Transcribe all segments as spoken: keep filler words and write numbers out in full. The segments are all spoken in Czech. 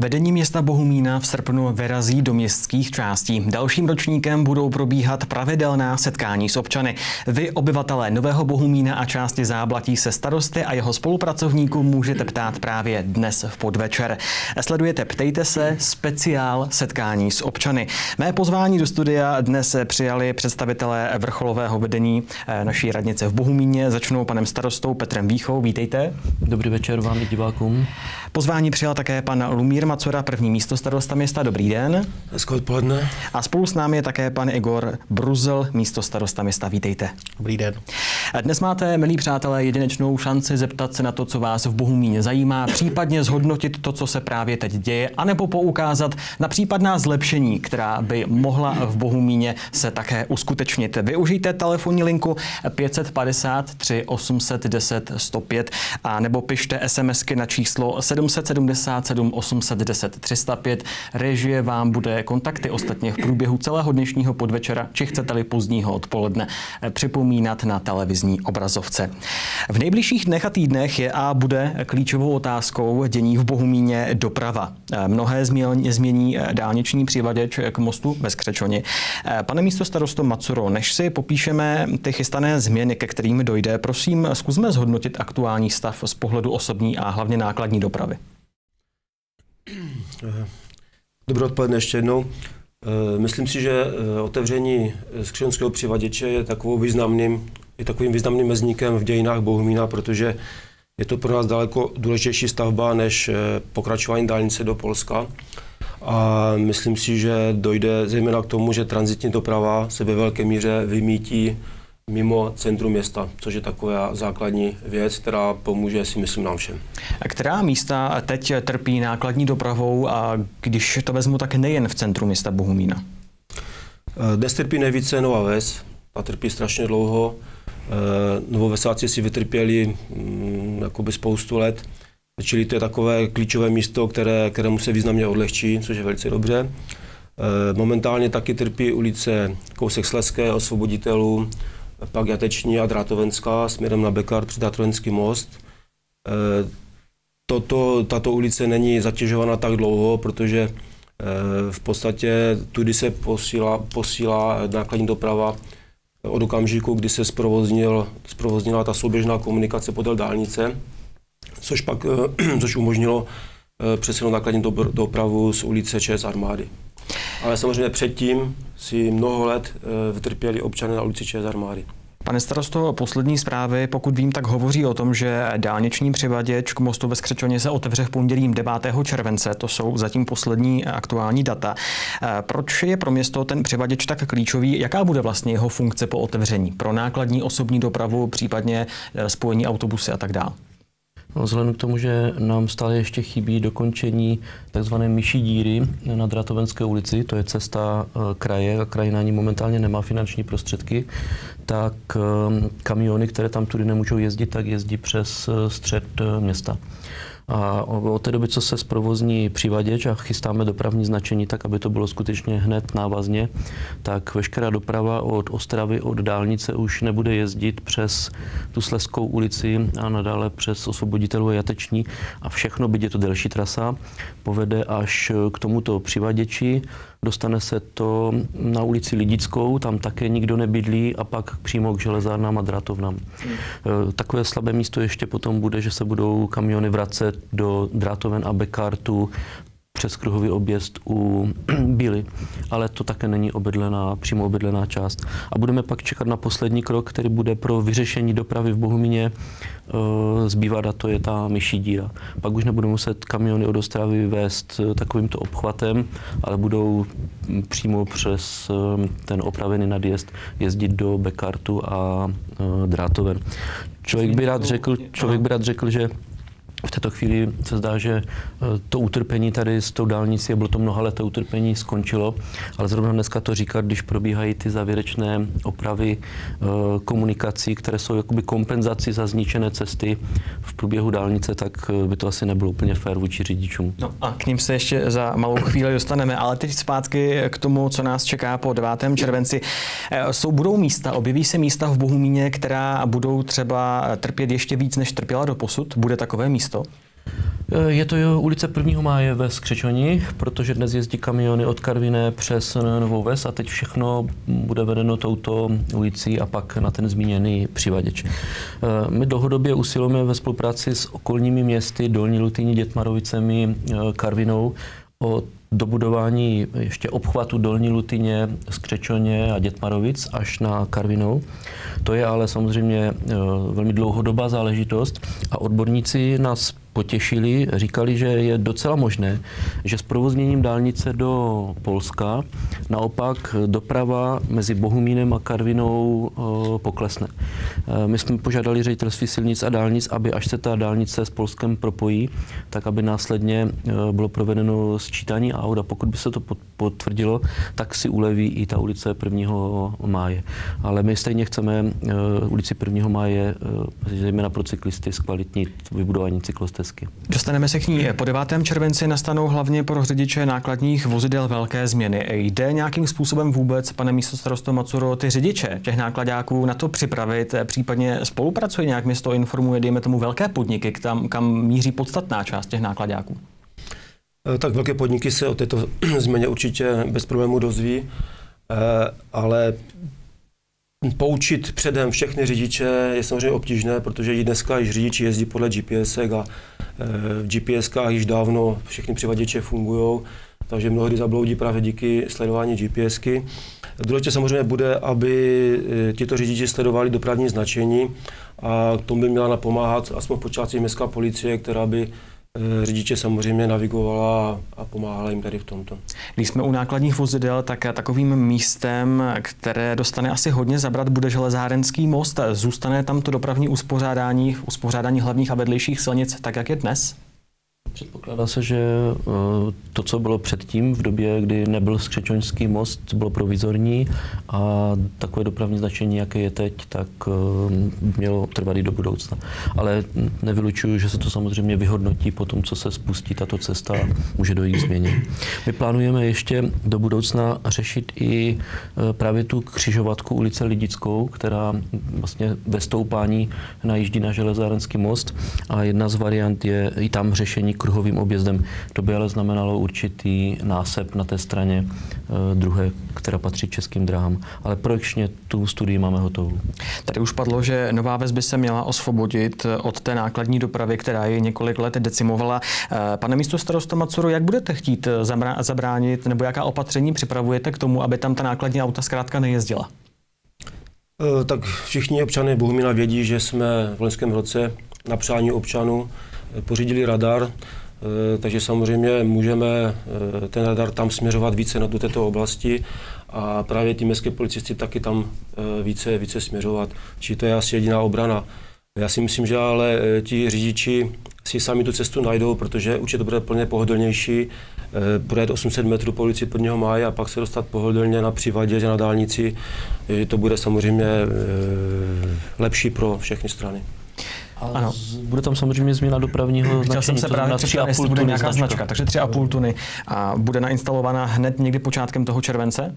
Vedení města Bohumína v srpnu vyrazí do městských částí. Dalším ročníkem budou probíhat pravidelná setkání s občany. Vy, obyvatelé Nového Bohumína a části Záblatí, se starosty a jeho spolupracovníků můžete ptát právě dnes v podvečer. Sledujete Ptejte se, speciál setkání s občany. Mé pozvání do studia dnes přijali představitelé vrcholového vedení naší radnice v Bohumíně. Začnou panem starostou Petrem Víchou. Vítejte. Dobrý večer vám i divákům. Pozvání přijal také pan Lumír Macura, první místostarosta města. Dobrý den. Hezké odpoledne. A spolu s námi je také pan Igor Bruzel, místostarosta města. Vítejte. Dobrý den. Dnes máte, milí přátelé, jedinečnou šanci zeptat se na to, co vás v Bohumíně zajímá, případně zhodnotit to, co se právě teď děje, anebo poukázat na případná zlepšení, která by mohla v Bohumíně se také uskutečnit. Využijte telefonní linku pět set padesát tři osm set deset sto pět a nebo pište SMSky na číslo sedm set sedmdesát sedm osm set deset tři sta pět. Režie vám bude kontakty ostatně v průběhu celého dnešního podvečera, či chcete-li pozdního odpoledne, připomínat na televizní obrazovce. V nejbližších dnech a týdnech je a bude klíčovou otázkou dění v Bohumíně doprava. Mnohé změní dálniční přivaděč k mostu ve Skřečoni. Pane místostarosto Macuro, než si popíšeme ty chystané změny, ke kterým dojde, prosím, zkusme zhodnotit aktuální stav z pohledu osobní a hlavně nákladní dopravy. Dobré odpoledne ještě jednou. Myslím si, že otevření skřečenského přivaděče je takovou významným, je takovým významným mezníkem v dějinách Bohumína, protože je to pro nás daleko důležitější stavba než pokračování dálnice do Polska. A myslím si, že dojde zejména k tomu, že tranzitní doprava se ve velké míře vymítí mimo centrum města, což je taková základní věc, která pomůže, si myslím, nám všem. A která místa teď trpí nákladní dopravou a když to vezmu, tak nejen v centru města Bohumína? Dnes trpí nejvíce Nová Ves, ta trpí strašně dlouho. Novovesáci si vytrpěli mm, jakoby spoustu let, čili to je takové klíčové místo, které, kterému se významně odlehčí, což je velice dobře. Momentálně taky trpí ulice kousek Slezské, Osvoboditelů, pak Jateční a Drátovenská směrem na Bekard přes Drátovenský most. Toto, tato ulice není zatěžována tak dlouho, protože v podstatě tudy se posílá, posílá nákladní doprava od okamžiku, kdy se zprovoznil, zprovoznila ta souběžná komunikace podél dálnice, což pak což umožnilo přesunout nákladní dopravu z ulice ČS Armády. Ale samozřejmě předtím si mnoho let vytrpěli občané na ulici ČS Armády. Pane starosto, poslední zprávy, pokud vím, tak hovoří o tom, že dálniční přivaděč k mostu ve Skřečoně se otevře v pondělí devátého července. To jsou zatím poslední aktuální data. Proč je pro město ten přivaděč tak klíčový? Jaká bude vlastně jeho funkce po otevření? Pro nákladní osobní dopravu, případně spojení autobusy a tak dále? No, vzhledem k tomu, že nám stále ještě chybí dokončení tzv. Myší díry na Drátovenské ulici, to je cesta kraje a kraj na ní momentálně nemá finanční prostředky, tak kamiony, které tam tudy nemůžou jezdit, tak jezdí přes střed města. A od té doby, co se zprovozní přivaděč a chystáme dopravní značení tak, aby to bylo skutečně hned návazně, tak veškerá doprava od Ostravy, od dálnice už nebude jezdit přes tu Slezskou ulici a nadále přes Osvoboditelů a Jateční a všechno, byť je to delší trasa, povede až k tomuto přivaděči. Dostane se to na ulici Lidickou, tam také nikdo nebydlí a pak přímo k železárnám a drátovnám. Hmm. Takové slabé místo ještě potom bude, že se budou kamiony vracet do Drátoven a Bekartu přes kruhový objezd u Bíly, ale to také není obydlená, přímo obydlená část. A budeme pak čekat na poslední krok, který bude pro vyřešení dopravy v Bohumíně zbývat, a to je ta Myší díra. Pak už nebudou muset kamiony od Ostravy vést takovýmto obchvatem, ale budou přímo přes ten opravený nadjezd jezdit do Bekartu a Drátoven. Člověk by rád řekl, člověk by rád řekl, že v této chvíli se zdá, že to utrpení tady s tou dálnicí, a bylo to mnoha let, to utrpení skončilo, ale zrovna dneska to říkat, když probíhají ty závěrečné opravy komunikací, které jsou jakoby kompenzací za zničené cesty v průběhu dálnice, tak by to asi nebylo úplně fér vůči řidičům. No a k ním se ještě za malou chvíli dostaneme, ale teď zpátky k tomu, co nás čeká po devátém červenci. Jsou, budou místa, objeví se místa v Bohumíně, která budou třeba trpět ještě víc, než trpěla doposud? Bude takové místo? Je to ulice prvního máje ve Skřečoni, protože dnes jezdí kamiony od Karviné přes Novou Ves a teď všechno bude vedeno touto ulicí a pak na ten zmíněný přivaděč. My dlouhodobě usilujeme ve spolupráci s okolními městy Dolní Lutýní, Dětmarovicemi, Karvinou o dobudování ještě obchvatu Dolní Lutyně, Skřečoně a Dětmarovic až na Karvinou. To je ale samozřejmě velmi dlouhodobá záležitost a odborníci nás potěšili, říkali, že je docela možné, že s provozněním dálnice do Polska naopak doprava mezi Bohumínem a Karvinou poklesne. My jsme požádali ředitelství silnic a dálnic, aby až se ta dálnice s Polskem propojí, tak aby následně bylo provedeno sčítání aut a pokud by se to potvrdilo, tak si uleví i ta ulice prvního máje. Ale my stejně chceme ulici prvního máje, zejména pro cyklisty, zkvalitnit vybudování cyklostezky. Dostaneme se k ní. Po devátém červenci nastanou hlavně pro řidiče nákladních vozidel velké změny. Jde nějakým způsobem vůbec, pane místostarosto Macuro, ty řidiče těch nákladáků na to připravit, případně spolupracuje nějak, město informuje, dejme tomu, velké podniky, kam, kam míří podstatná část těch nákladáků? Tak velké podniky se o této změně určitě bez problémů dozví, ale poučit předem všechny řidiče je samozřejmě obtížné, protože i dneska již řidiči jezdí podle G P S ek a v G P S kách již dávno všechny přivaděče fungují, takže mnohdy zabloudí právě díky sledování G P S ky. Důležité samozřejmě bude, aby tito řidiči sledovali dopravní značení a k tomu by měla napomáhat aspoň v počátcích městská policie, která by řidiče samozřejmě navigovala a pomáhala jim tady v tomto. Když jsme u nákladních vozidel, tak takovým místem, které dostane asi hodně zabrat, bude Železárenský most. Zůstane tam to dopravní uspořádání, uspořádání hlavních a vedlejších silnic tak, jak je dnes? Předpokládá se, že to, co bylo předtím, v době, kdy nebyl Skřečoňský most, bylo provizorní a takové dopravní značení, jaké je teď, tak mělo trvat i do budoucna. Ale nevylučuju, že se to samozřejmě vyhodnotí po tom, co se spustí tato cesta, může dojít k změně. My plánujeme ještě do budoucna řešit i právě tu křižovatku ulice Lidickou, která vlastně ve stoupání najíždí na Železárenský most a jedna z variant je i tam řešení kruhovým objezdem. To by ale znamenalo určitý násep na té straně e, druhé, která patří Českým dráhám. Ale projekčně tu studii máme hotovou. Tady už padlo, že Nová Ves by se měla osvobodit od té nákladní dopravy, která ji několik let decimovala. E, pane místostarosto Macuro, jak budete chtít zabránit, nebo jaká opatření připravujete k tomu, aby tam ta nákladní auta zkrátka nejezdila? E, tak všichni občané Bohumína vědí, že jsme v loňském roce na přání občanů pořídili radar, takže samozřejmě můžeme ten radar tam směřovat více na do této oblasti a právě ty městské policisty taky tam více, více směřovat. Či to je asi jediná obrana. Já si myslím, že ale ti řidiči si sami tu cestu najdou, protože určitě to bude plně pohodlnější projet osm set metrů po ulici prvního máje a pak se dostat pohodlně na přivadě, na dálnici. To bude samozřejmě lepší pro všechny strany. Ano. Bude tam samozřejmě změna dopravního značení. Chtěl jsem se právě připravit, jestli bude nějaká značka. značka, takže tři a půl tuny. A bude nainstalovaná hned někdy počátkem toho července?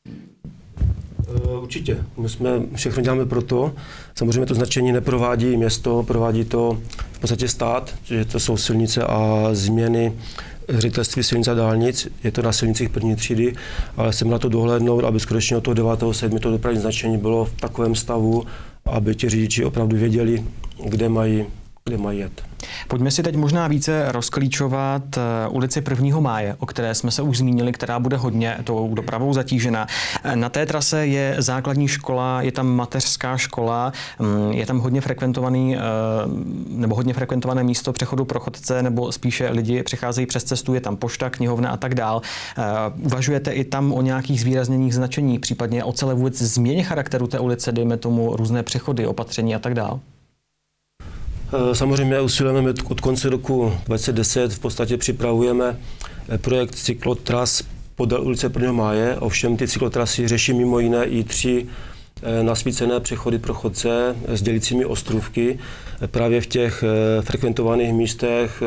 Určitě. My jsme všechno děláme proto. Samozřejmě to značení neprovádí město, provádí to v podstatě stát, že to jsou silnice a změny ředitelství silnic a dálnic, je to na silnicích první třídy, ale chceme na to dohlédnout, aby skutečně od toho devátého sedmého to dopravní značení bylo v takovém stavu, aby ti řidiči opravdu věděli, kde mají, kde mají jet. Pojďme si teď možná více rozklíčovat ulici prvního máje, o které jsme se už zmínili, která bude hodně tou dopravou zatížena. Na té trase je základní škola, je tam mateřská škola, je tam hodně frekventovaný, nebo hodně frekventované místo přechodu pro chodce, nebo spíše lidi přicházejí přes cestu, je tam pošta, knihovna a tak dál. Uvažujete i tam o nějakých zvýrazněních značení, případně o celé vůbec změně charakteru té ulice, dejme tomu různé přechody, opatření a tak dál? Samozřejmě usilujeme od konce roku dva tisíce deset, v podstatě připravujeme projekt cyklotras podél ulice prvního máje, ovšem ty cyklotrasy řeší mimo jiné i tři nasvícené přechody pro chodce s dělicími ostrůvky právě v těch frekventovaných místech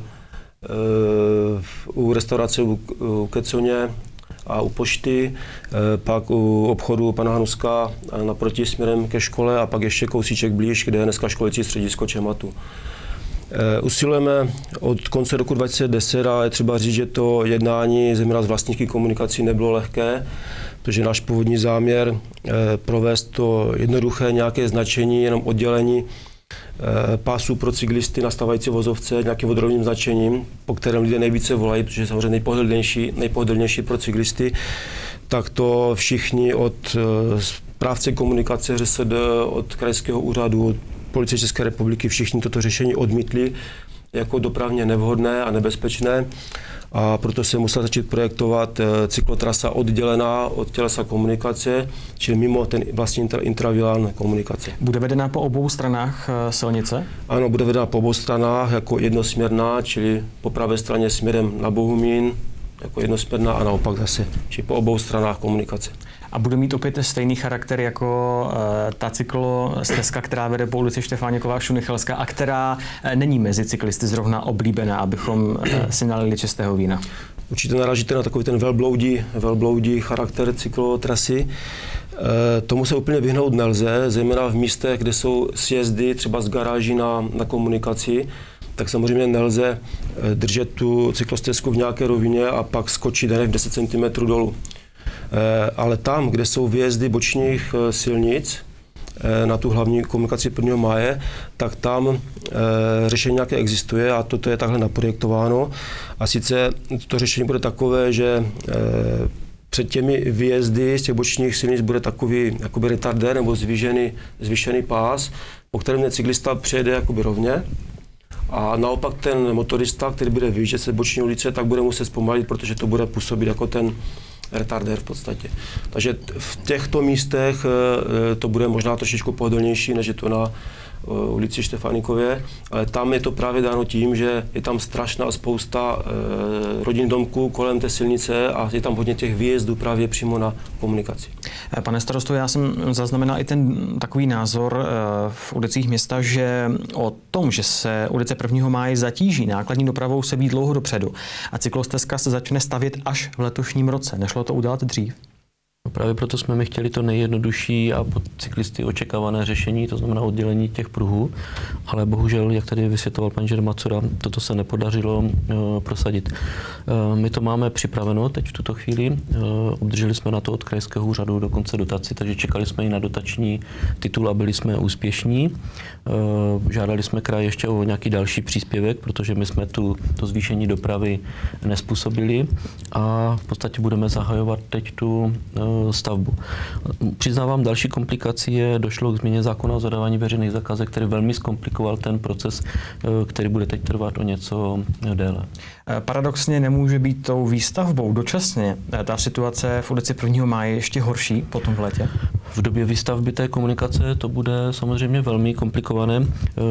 u restaurace u Keconě a u pošty, pak u obchodu pana Hanuska naproti směrem ke škole a pak ještě kousíček blíž, kde je dneska školicí středisko Čematu. Usilujeme od konce roku dva tisíce deset a je třeba říct, že to jednání zejména s vlastníky komunikací nebylo lehké, protože náš původní záměr provést to jednoduché nějaké značení, jenom oddělení pásů pro cyklisty na stávající vozovce nějakým vodorovným značením, po kterém lidé nejvíce volají, protože je samozřejmě nejpohodlnější, nejpohodlnější pro cyklisty, tak to všichni od správce komunikace ŘSD, od krajského úřadu, od Policie České republiky, všichni toto řešení odmítli jako dopravně nevhodné a nebezpečné. A proto se musela začít projektovat cyklotrasa oddělená od tělesa komunikace, čili mimo ten vlastní intravilán komunikace. Bude vedena po obou stranách silnice? Ano, bude vedena po obou stranách jako jednosměrná, čili po pravé straně směrem na Bohumín, jako jednosměrná a naopak zase, čili po obou stranách komunikace. A bude mít opět stejný charakter jako uh, ta cyklostezka, která vede po ulici Štefánikova Šunychelská a která uh, není mezi cyklisty zrovna oblíbená, abychom uh, si nalili čistého vína. Určitě narážíte na takový ten velbloudí, velbloudí charakter cyklotrasy. E, tomu se úplně vyhnout nelze, zejména v místech, kde jsou sjezdy třeba z garáží na, na komunikaci, tak samozřejmě nelze držet tu cyklostezku v nějaké rovině a pak skočit hned deset centimetrů dolů. Ale tam, kde jsou výjezdy bočních silnic na tu hlavní komunikaci prvního máje, tak tam řešení nějaké existuje a toto je takhle naprojektováno. A sice to řešení bude takové, že před těmi výjezdy z těch bočních silnic bude takový jakoby retardér nebo zvýšený, zvýšený pás, po kterém ten cyklista přejede jakoby rovně. A naopak ten motorista, který bude vyjíždět se boční ulice, tak bude muset zpomalit, protože to bude působit jako ten retardér v podstatě. Takže v těchto místech to bude možná trošičku pohodlnější, než je to na ulici Štefánikově, ale tam je to právě dáno tím, že je tam strašná spousta rodin domků kolem té silnice a je tam hodně těch výjezdů právě přímo na komunikaci. Pane starosto, já jsem zaznamenal i ten takový názor v ulicích města, že o tom, že se ulice prvního máje zatíží nákladní dopravou, se ví dlouho dopředu a cyklostezka se začne stavět až v letošním roce. Nešlo to udělat dřív? No právě proto jsme my chtěli to nejjednodušší a pod cyklisty očekávané řešení, to znamená oddělení těch pruhů, ale bohužel, jak tady vysvětloval pan inženýr Macura, toto se nepodařilo uh, prosadit. Uh, my to máme připraveno teď v tuto chvíli, uh, obdrželi jsme na to od krajského úřadu dokonce dotaci, takže čekali jsme i na dotační titul a byli jsme úspěšní. Uh, žádali jsme kraj ještě o nějaký další příspěvek, protože my jsme tu, to zvýšení dopravy nespůsobili a v podstatě budeme zahajovat teď tu uh, stavbu. Přiznávám, další komplikací je, došlo k změně zákona o zadávání veřejných zakázek, který velmi zkomplikoval ten proces, který bude teď trvat o něco déle. Paradoxně nemůže být tou výstavbou dočasně ta situace v ulici prvního máje ještě horší potom v létě? V době výstavby té komunikace to bude samozřejmě velmi komplikované.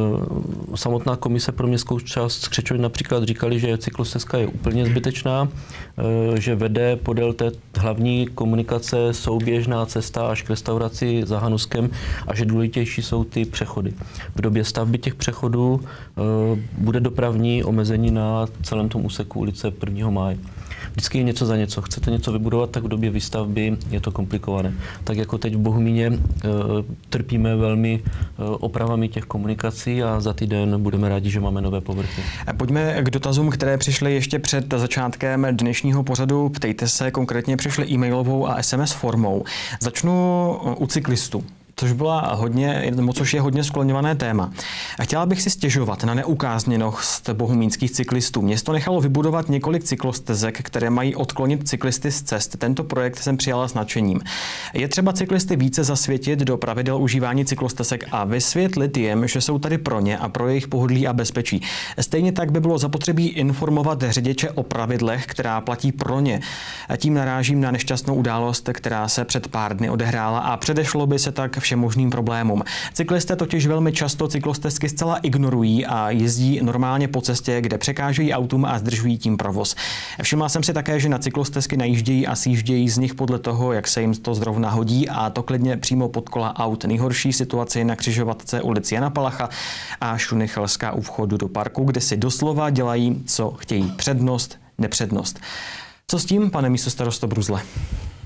Samotná komise pro městskou část Křečovy například říkali, že cyklostezka je úplně zbytečná, že vede podél té hlavní komunikace souběžná cesta až k restauraci za Hanuskem a že důležitější jsou ty přechody. V době stavby těch přechodů bude dopravní omezení na celém tom úseku ulice prvního máje. Vždycky je něco za něco. Chcete něco vybudovat, tak v době výstavby je to komplikované. Tak jako teď v Bohumíně e, trpíme velmi e, opravami těch komunikací a za týden budeme rádi, že máme nové povrchy. Pojďme k dotazům, které přišly ještě před začátkem dnešního pořadu. Ptejte se, konkrétně přišly e-mailovou a es em es formou. Začnu u cyklistů. Což byla hodně, což je hodně skloňované téma. A chtěla bych si stěžovat na neukázněnost bohumínských cyklistů. Město nechalo vybudovat několik cyklostezek, které mají odklonit cyklisty z cest. Tento projekt jsem přijala s nadšením. Je třeba cyklisty více zasvětit do pravidel užívání cyklostezek a vysvětlit jim, že jsou tady pro ně a pro jejich pohodlí a bezpečí. Stejně tak by bylo zapotřebí informovat řidiče o pravidlech, která platí pro ně. A tím narážím na nešťastnou událost, která se před pár dny odehrála a předešlo by se tak všem možným problémům. Cyklisté totiž velmi často cyklostezky zcela ignorují a jezdí normálně po cestě, kde překážejí autům a zdržují tím provoz. Všimla jsem si také, že na cyklostezky najíždějí a sjíždějí z nich podle toho, jak se jim to zrovna hodí, a to klidně přímo pod kola aut. Nejhorší situace je na křižovatce ulici Jana Palacha a Šunychelská u vchodu do parku, kde si doslova dělají, co chtějí. Přednost, nepřednost. Co s tím, pane místostarosto Bruzle?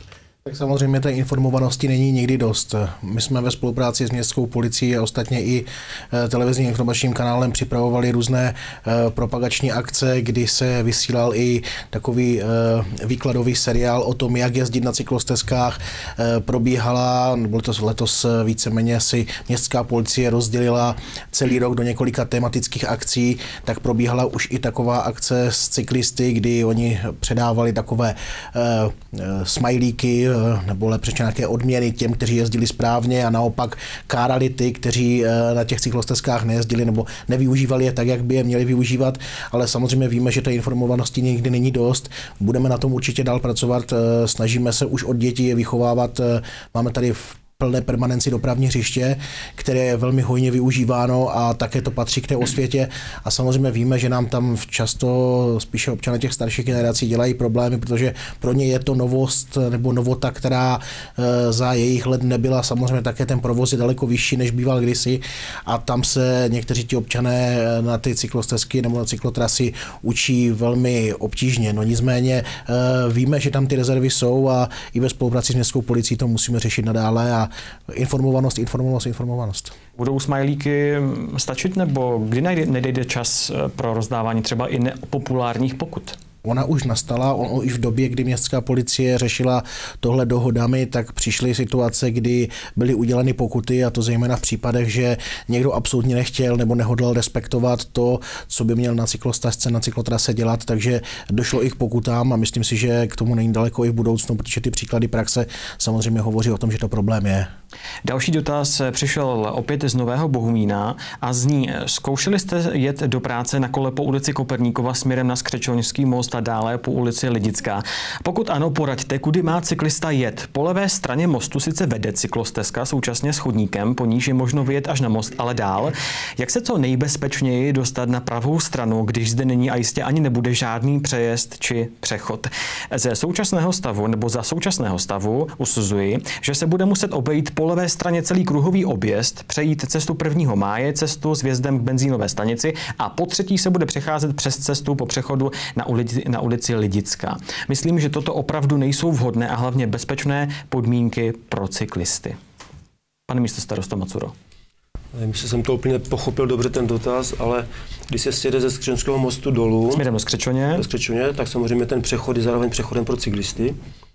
Tak samozřejmě té informovanosti není nikdy dost. My jsme ve spolupráci s městskou policií a ostatně i televizním informačním kanálem připravovali různé propagační akce, kdy se vysílal i takový výkladový seriál o tom, jak jezdit na cyklostezkách. Probíhala, bylo to letos víceméně si městská policie rozdělila celý rok do několika tematických akcí, tak probíhala už i taková akce s cyklisty, kdy oni předávali takové smajlíky, nebo lepší nějaké odměny těm, kteří jezdili správně a naopak kárali ty, kteří na těch cyklostezkách nejezdili nebo nevyužívali je tak, jak by je měli využívat, ale samozřejmě víme, že té informovanosti nikdy není dost. Budeme na tom určitě dál pracovat, snažíme se už od dětí je vychovávat. Máme tady v plné permanenci dopravní hřiště, které je velmi hojně využíváno a také to patří k té osvětě. A samozřejmě víme, že nám tam často spíše občané těch starších generací dělají problémy, protože pro ně je to novost nebo novota, která za jejich let nebyla. Samozřejmě také ten provoz je daleko vyšší, než býval kdysi a tam se někteří ti občané na ty cyklostezky nebo na cyklotrasy učí velmi obtížně. No nicméně víme, že tam ty rezervy jsou a i ve spolupráci s městskou policií to musíme řešit nadále a informovanost, informovanost, informovanost. Budou smajlíky stačit, nebo kdy nedejde čas pro rozdávání třeba i nepopulárních pokut? Ona už nastala, on, už v době, kdy městská policie řešila tohle dohodami, tak přišly situace, kdy byly uděleny pokuty a to zejména v případech, že někdo absolutně nechtěl nebo nehodlal respektovat to, co by měl na cyklostezce, na cyklotrase dělat, takže došlo i k pokutám a myslím si, že k tomu není daleko i v budoucnu, protože ty příklady praxe samozřejmě hovoří o tom, že to problém je. Další dotaz přišel opět z Nového Bohumína a zní: zkoušeli jste jet do práce na kole po ulici Koperníkova směrem na Skřečoňský most a dále po ulici Lidická? Pokud ano, poraďte, kudy má cyklista jet. Po levé straně mostu sice vede cyklostezka současně s chodníkem, po níž je možno vyjet až na most, ale dál. Jak se co nejbezpečněji dostat na pravou stranu, když zde není a jistě ani nebude žádný přejezd či přechod? Ze současného stavu nebo za současného stavu usuzuji, že se bude muset obejít po levé straně celý kruhový objezd, přejít cestu prvního máje, cestu s vjezdem k benzínové stanici a po třetí se bude přecházet přes cestu po přechodu na ulici, na ulici Lidická. Myslím, že toto opravdu nejsou vhodné a hlavně bezpečné podmínky pro cyklisty. Pane místostarosto Macuro. Nevím, jestli jsem to úplně pochopil dobře ten dotaz, ale když se sjede ze Skřečoňského mostu dolů, směrem do Skřečoně, do Skřečoně, tak samozřejmě ten přechod je zároveň přechodem pro cyklisty.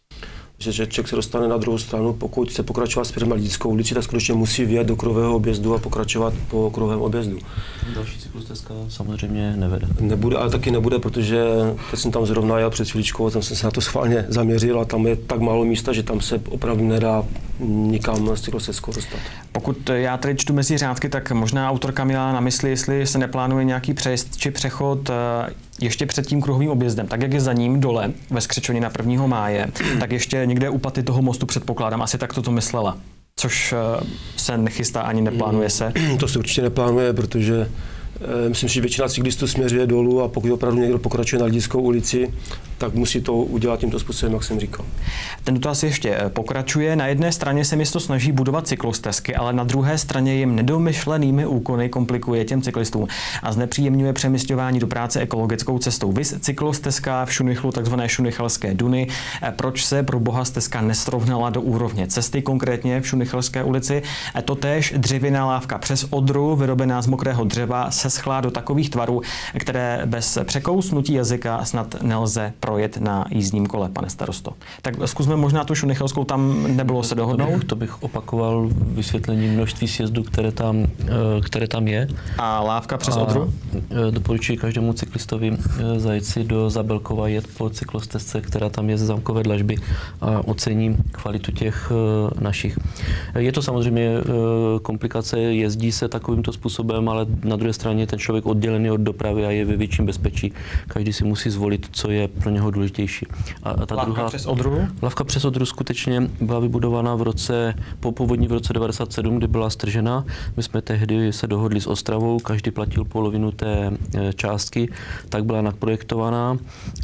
Že, že člověk se dostane na druhou stranu, pokud se pokračovat směrem na Lidickou ulici, tak skutečně musí vyjet do kruhového objezdu a pokračovat po kruhovém objezdu. Další cyklostezka samozřejmě nevede. Nebude, ale taky nebude, protože teď jsem tam zrovna jel před chvíličkou, tam jsem se na to schválně zaměřil a tam je tak málo místa, že tam se opravdu nedá nikam s cyklostezkou dostat. Pokud já tady čtu mezi řádky, tak možná autorka měla na mysli, jestli se neplánuje nějaký přejezd či přechod ještě před tím kruhovým objezdem, tak jak je za ním dole ve Skřečoně na prvního máje, tak ještě někde u paty toho mostu předpokládám, asi tak to myslela, což se nechystá ani neplánuje se. To se určitě neplánuje, protože myslím si, že většina cyklistů směřuje dolů a pokud opravdu někdo pokračuje na Lidickou ulici, tak musí to udělat tímto způsobem, jak jsem říkal. Ten dotaz ještě pokračuje. Na jedné straně se město snaží budovat cyklostezky, ale na druhé straně jim nedomyšlenými úkony komplikuje těm cyklistům a znepříjemňuje přemisťování do práce ekologickou cestou. Vys cyklostezka v Šunychlu, takzvané Šunychelské duny. Proč se pro boha stezka nesrovnala do úrovně cesty, konkrétně v Šunychelské ulici? Totéž dřevěná lávka přes Odru, vyrobená z mokrého dřeva, se schla do takových tvarů, které bez překousnutí jazyka snad nelze projet na jízdním kole, pane starosto. Tak zkusme možná tu Šunychelskou, tam nebylo se dohodnout. To bych opakoval vysvětlení množství sjezdů, které tam, které tam je. A lávka přes Odru? Doporučuji každému cyklistovi zajet si do Zabelkova, jet po cyklostezce, která tam je ze Zámkové dlažby a ocení kvalitu těch našich. Je to samozřejmě komplikace, jezdí se takovýmto způsobem, ale na druhé straně ten člověk oddělený od dopravy a je ve větším bezpečí. Každý si musí zvolit, co je pro něho důležitější. A ta lávka druhá, přes Odru? Lávka přes Odru skutečně byla vybudována v roce, po původní v roce devadesát sedm, kdy byla stržena. My jsme tehdy se dohodli s Ostravou, každý platil polovinu té částky, tak byla naprojektovaná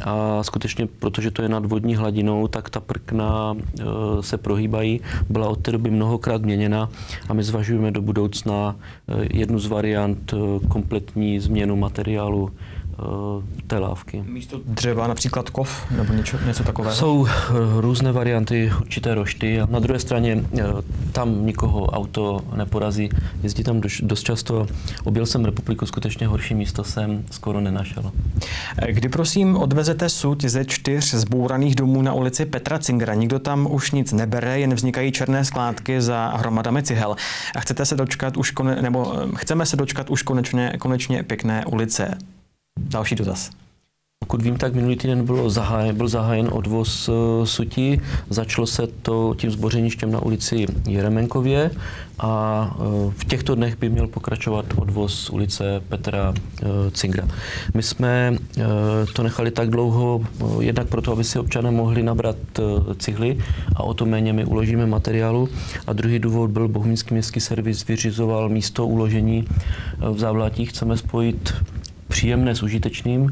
a skutečně, protože to je nad vodní hladinou, tak ta prkna se prohýbají. Byla od té doby mnohokrát měněna a my zvažujeme do budoucna jednu z variant kompletní změnu materiálu té lávky. Místo dřeva například kov nebo něco, něco takového? Jsou různé varianty, určité rošty. A na druhé straně tam nikoho auto neporazí. Jezdí tam dost často. Objel jsem republiku, skutečně horší místo jsem skoro nenašel. Kdy prosím odvezete suť ze čtyř zbouraných domů na ulici Petra Zingera? Nikdo tam už nic nebere, jen vznikají černé skládky za hromadami cihel. A chcete se dočkat už kone, nebo chceme se dočkat už konečně, konečně pěkné ulice. Další dotaz. Pokud vím, tak minulý týden bylo zahájen, byl zahájen odvoz sutí. Začalo se to tím zbořeništěm na ulici Jeremenkově a v těchto dnech by měl pokračovat odvoz ulice Petra Zingera. My jsme to nechali tak dlouho, jednak proto, aby si občané mohli nabrat cihly a o to méně my uložíme materiálu. A druhý důvod byl, Bohumínský městský servis vyřizoval místo uložení v Závlatích. Chceme spojit příjemné s užitečným,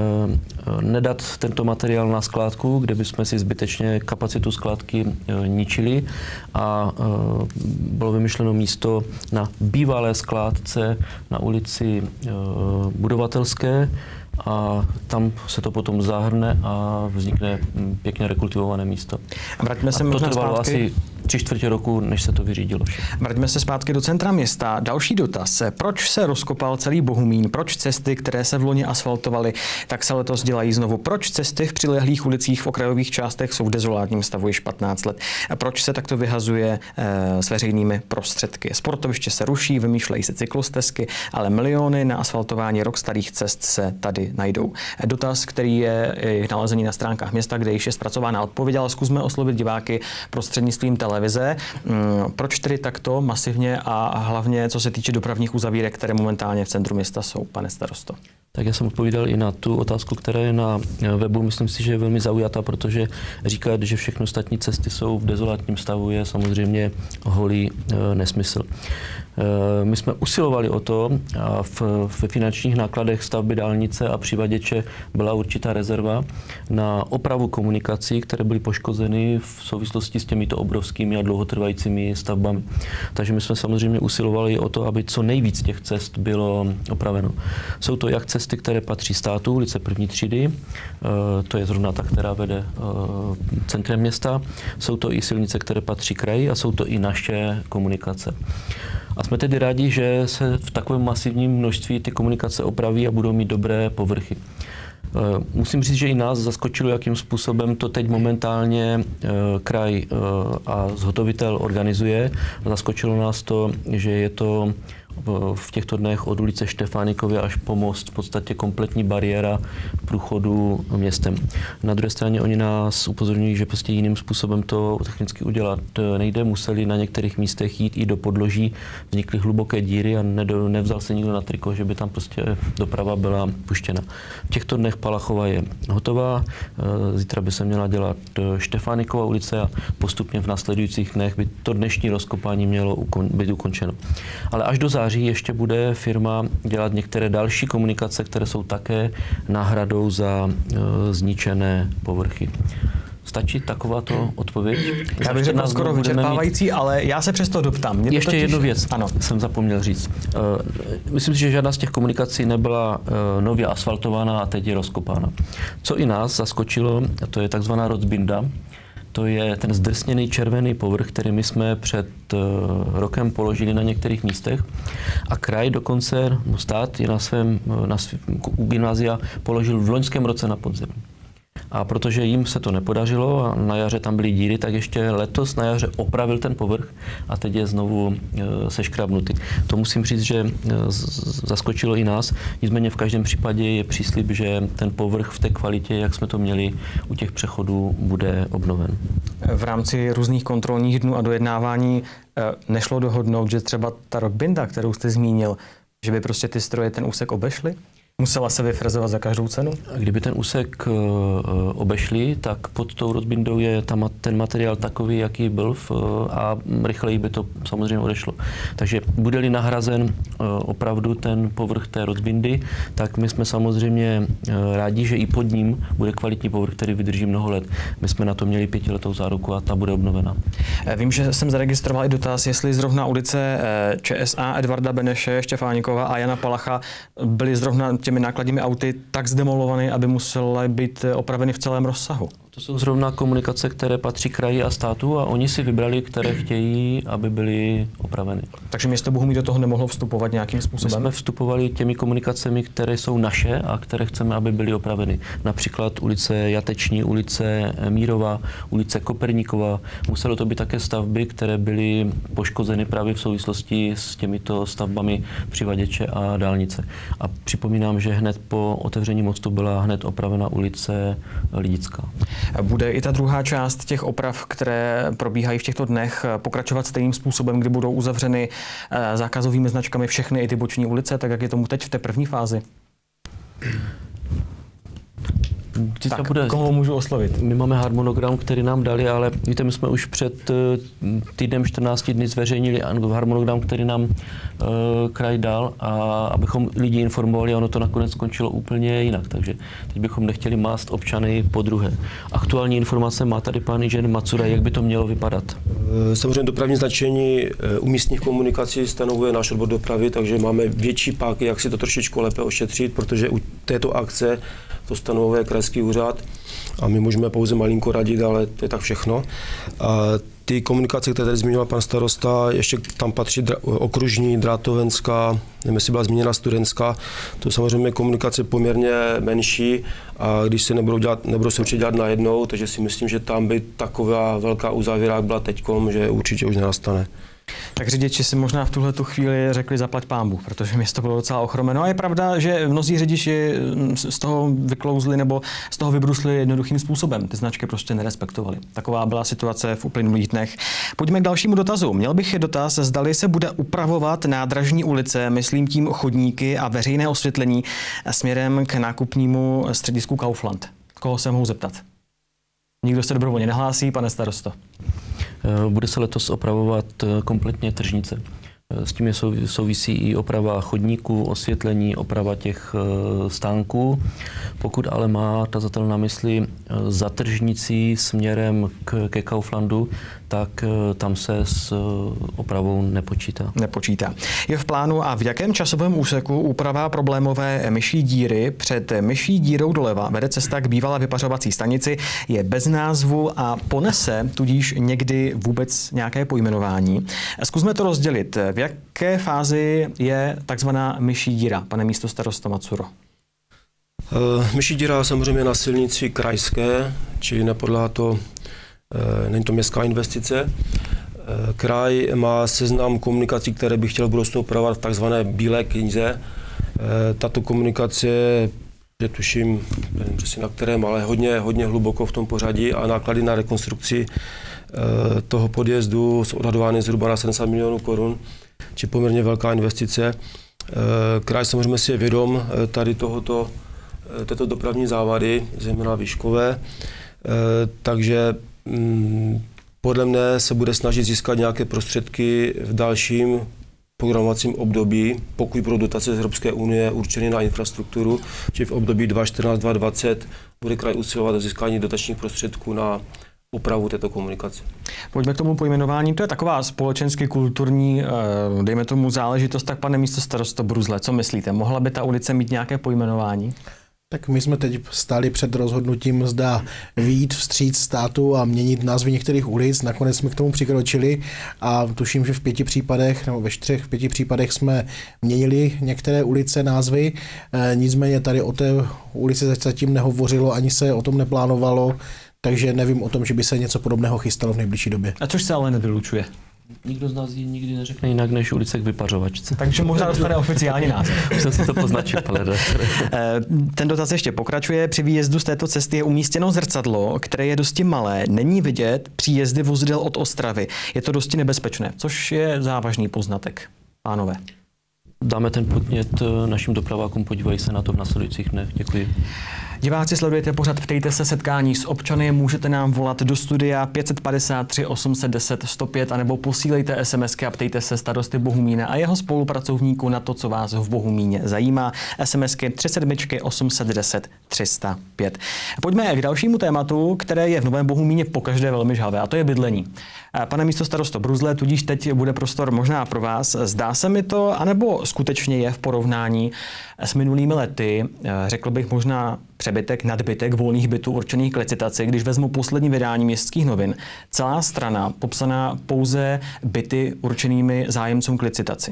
nedat tento materiál na skládku, kde bychom si zbytečně kapacitu skládky ničili, a bylo vymyšleno místo na bývalé skládce na ulici Budovatelské, a tam se to potom zahrne a vznikne pěkně rekultivované místo. A vraťme se a to možná trvalo zpátky. asi tři čtvrtě roku, než se to vyřídilo. Vraťme se zpátky do centra města. Další dotaz. Proč se rozkopal celý Bohumín? Proč cesty, které se v loni asfaltovaly, tak se letos dělají znovu? Proč cesty v přilehlých ulicích v okrajových částech jsou v dezolátním stavu již patnáct let? A proč se takto vyhazuje e, s veřejnými prostředky? Sportoviště se ruší, vymýšlejí se cyklostezky, ale miliony na asfaltování rok starých cest se tady najdou. Dotaz, který je nalezený na stránkách města, kde již je zpracována odpověď, ale zkusme oslovit diváky prostřednictvím televize. Proč tedy takto masivně a hlavně co se týče dopravních uzavírek, které momentálně v centru města jsou, pane starosto? Tak já jsem odpovídal i na tu otázku, která je na webu. Myslím si, že je velmi zaujatá, protože říkat, že všechny ostatní cesty jsou v dezolátním stavu, je samozřejmě holý e, nesmysl. E, my jsme usilovali o to, a v, ve finančních nákladech stavby dálnice a přivaděče byla určitá rezerva na opravu komunikací, které byly poškozeny v souvislosti s těmito obrovskými a dlouhotrvajícími stavbami. Takže my jsme samozřejmě usilovali o to, aby co nejvíc těch cest bylo opraveno. Jsou to jak cesty, které patří státu, ulice první třídy, to je zrovna ta, která vede centrem města. Jsou to i silnice, které patří kraji, a jsou to i naše komunikace. A jsme tedy rádi, že se v takovém masivním množství ty komunikace opraví a budou mít dobré povrchy. Musím říct, že i nás zaskočilo, jakým způsobem to teď momentálně kraj a zhotovitel organizuje. Zaskočilo nás to, že je to v těchto dnech od ulice Štefánikově až po most v podstatě kompletní bariéra průchodu městem. Na druhé straně oni nás upozorňují, že prostě jiným způsobem to technicky udělat nejde. Museli na některých místech jít i do podloží, vznikly hluboké díry a nedo, nevzal se nikdo na triko, že by tam prostě doprava byla puštěna. V těchto dnech Palachova je hotová, zítra by se měla dělat Štefánikova ulice a postupně v následujících dnech by to dnešní rozkopání mělo být ukončeno. Ale až do září ještě bude firma dělat některé další komunikace, které jsou také náhradou za e, zničené povrchy. Stačí takováto odpověď? Já bych řekl skoro vyčerpávající, mít... ale já se přesto doptám. Mě ještě totiž... jednu věc, ano. jsem zapomněl říct. Uh, myslím si, že žádná z těch komunikací nebyla uh, nově asfaltovaná a teď je rozkopána. Co i nás zaskočilo, to je takzvaná Rocbinda. To je ten zdrsněný červený povrch, který my jsme před uh, rokem položili na některých místech. A kraj dokonce, stát je na svém, na svém, u gymnázia položil v loňském roce na podzim. A protože jim se to nepodařilo a na jaře tam byly díry, tak ještě letos na jaře opravil ten povrch a teď je znovu e, seškrabnutý. To musím říct, že e, zaskočilo i nás. Nicméně v každém případě je příslib, že ten povrch v té kvalitě, jak jsme to měli u těch přechodů, bude obnoven. V rámci různých kontrolních dnů a dojednávání e, nešlo dohodnout, že třeba ta Rocbinda, kterou jste zmínil, že by prostě ty stroje ten úsek obešly? Musela se vyfrezovat za každou cenu? Kdyby ten úsek obešli, tak pod tou Rocbindou je tam ten materiál takový, jaký byl, v, a rychleji by to samozřejmě odešlo. Takže bude-li nahrazen opravdu ten povrch té Rocbindy, tak my jsme samozřejmě rádi, že i pod ním bude kvalitní povrch, který vydrží mnoho let. My jsme na to měli pětiletou záruku a ta bude obnovena. Vím, že jsem zaregistroval i dotaz, jestli zrovna ulice ČSA Edvarda Beneše, Štefánikova a Jana Palacha byly zrovna těmi nákladními auty tak zdemolovány, aby musely být opraveny v celém rozsahu? To jsou zrovna komunikace, které patří kraji a státu a oni si vybrali, které chtějí, aby byly opraveny. Takže město Bohumín do toho nemohlo vstupovat nějakým způsobem? My jsme vstupovali těmi komunikacemi, které jsou naše a které chceme, aby byly opraveny. Například ulice Jateční, ulice Mírova, ulice Koperníkova. Muselo to být také stavby, které byly poškozeny právě v souvislosti s těmito stavbami přivaděče a dálnice. A připomínám, že hned po otevření mostu byla hned opravena ulice Lidická. Bude i ta druhá část těch oprav, které probíhají v těchto dnech, pokračovat stejným způsobem, kdy budou uzavřeny zákazovými značkami všechny i ty boční ulice, tak jak je tomu teď v té první fázi? Tak, bude, koho můžu oslovit? My máme harmonogram, který nám dali, ale víte, my jsme už před týdnem čtrnácti dny zveřejnili harmonogram, který nám uh, kraj dal, a abychom lidi informovali, a ono to nakonec skončilo úplně jinak. Takže teď bychom nechtěli mást občany po druhé. Aktuální informace má tady pan inženýr Macura, jak by to mělo vypadat? Samozřejmě dopravní značení u místních komunikací stanovuje náš odbor dopravy, takže máme větší páky, jak si to trošičku lépe ošetřit, protože u této akce to stanovuje krajský úřad a my můžeme pouze malinko radit, ale to je tak všechno. A ty komunikace, které tady zmiňoval pan starosta, ještě tam patří dra- okružní, Drátovenská, nevím, jestli byla zmíněna Studentská, to samozřejmě komunikace poměrně menší a když se nebudou, dělat, nebudou se určitě dělat najednou, takže si myslím, že tam by taková velká uzávěra, jak byla teďkom, že určitě už nenastane. Tak řidiči si možná v tuhle tu chvíli řekli zaplať pánbu, protože město bylo docela ochromeno. A je pravda, že mnozí řidiči z toho vyklouzli nebo z toho vybrusli jednoduchým způsobem. Ty značky prostě nerespektovali. Taková byla situace v uplynulých dnech. Pojďme k dalšímu dotazu. Měl bych dotaz, zdali se bude upravovat nádražní ulice, myslím tím chodníky a veřejné osvětlení směrem k nákupnímu středisku Kaufland. Koho se mohu zeptat? Nikdo se dobrovolně nehlásí, pane starosto. Bude se letos opravovat kompletně tržnice. S tím je souvisí i oprava chodníků, osvětlení, oprava těch stánků. Pokud ale má tazatel na mysli za tržnicí směrem k, ke Kauflandu, tak tam se s opravou nepočítá. Nepočítá. Je v plánu a v jakém časovém úseku úprava problémové myší díry? Před myší dírou doleva vede cesta k bývalé vypařovací stanici, je bez názvu a ponese tudíž někdy vůbec nějaké pojmenování. Zkusme to rozdělit. V jaké fázi je takzvaná myší díra, pane místostarosto Macuro? Myší díra samozřejmě na silnici krajské, čili nepodléhá to, není to městská investice. Kraj má seznam komunikací, které by chtěl v budoucnu opravovat v takzvané bílé knize. Tato komunikace, že tuším, nevím přesně na kterém, ale hodně, hodně hluboko v tom pořadí a náklady na rekonstrukci toho podjezdu jsou odhadovány zhruba na sedmdesát milionů korun, či poměrně velká investice. Kraj samozřejmě si je vědom tady tohoto, této dopravní závady, zejména výškové, takže podle mne se bude snažit získat nějaké prostředky v dalším programovacím období, pokud budou dotace z Evropské unie určeny na infrastrukturu, či v období dva tisíce čtrnáct až dva tisíce dvacet bude kraj usilovat o získání dotačních prostředků na opravu této komunikace. Pojďme k tomu pojmenování. To je taková společensky kulturní, dejme tomu, záležitost. Tak pane místostarosto Bruzle, co myslíte? Mohla by ta ulice mít nějaké pojmenování? Tak my jsme teď stáli před rozhodnutím, zda vyjít vstříc státu a měnit názvy některých ulic. Nakonec jsme k tomu přikročili a tuším, že v pěti případech, nebo ve čtyřech, v pěti případech jsme měnili některé ulice, názvy. E, nicméně tady o té ulici zatím nehovořilo, ani se o tom neplánovalo, takže nevím o tom, že by se něco podobného chystalo v nejbližší době. A což se ale nevylučuje. Nikdo z nás ji nikdy neřekne jinak než ulice k vypařovačce. Takže možná dostane oficiální název. Už jsem si to poznačil, pane redaktore. Ten dotaz ještě pokračuje. Při výjezdu z této cesty je umístěno zrcadlo, které je dosti malé. Není vidět příjezdy vozidel od Ostravy. Je to dosti nebezpečné, což je závažný poznatek. Pánové. Dáme ten podnět našim dopravákům, podívají se na to v následujících dnech. Děkuji. Diváci, sledujete pořad Ptejte se, setkání s občany. Můžete nám volat do studia pět set padesát tři osm set deset sto pět anebo posílejte SMSky a ptejte se starosty Bohumína a jeho spolupracovníků na to, co vás v Bohumíně zajímá. SMSky tři sedm osm set deset tři sta pět. Pojďme k dalšímu tématu, které je v Novém Bohumíně pokaždé velmi žhavé, a to je bydlení. Pane místostarosto Bruzle, tudíž teď bude prostor možná pro vás. Zdá se mi to, anebo skutečně je v porovnání s minulými lety, řekl bych možná přebytek, nadbytek volných bytů určených k licitaci, když vezmu poslední vydání Městských novin, celá strana popsaná pouze byty určenými zájemcům k licitaci?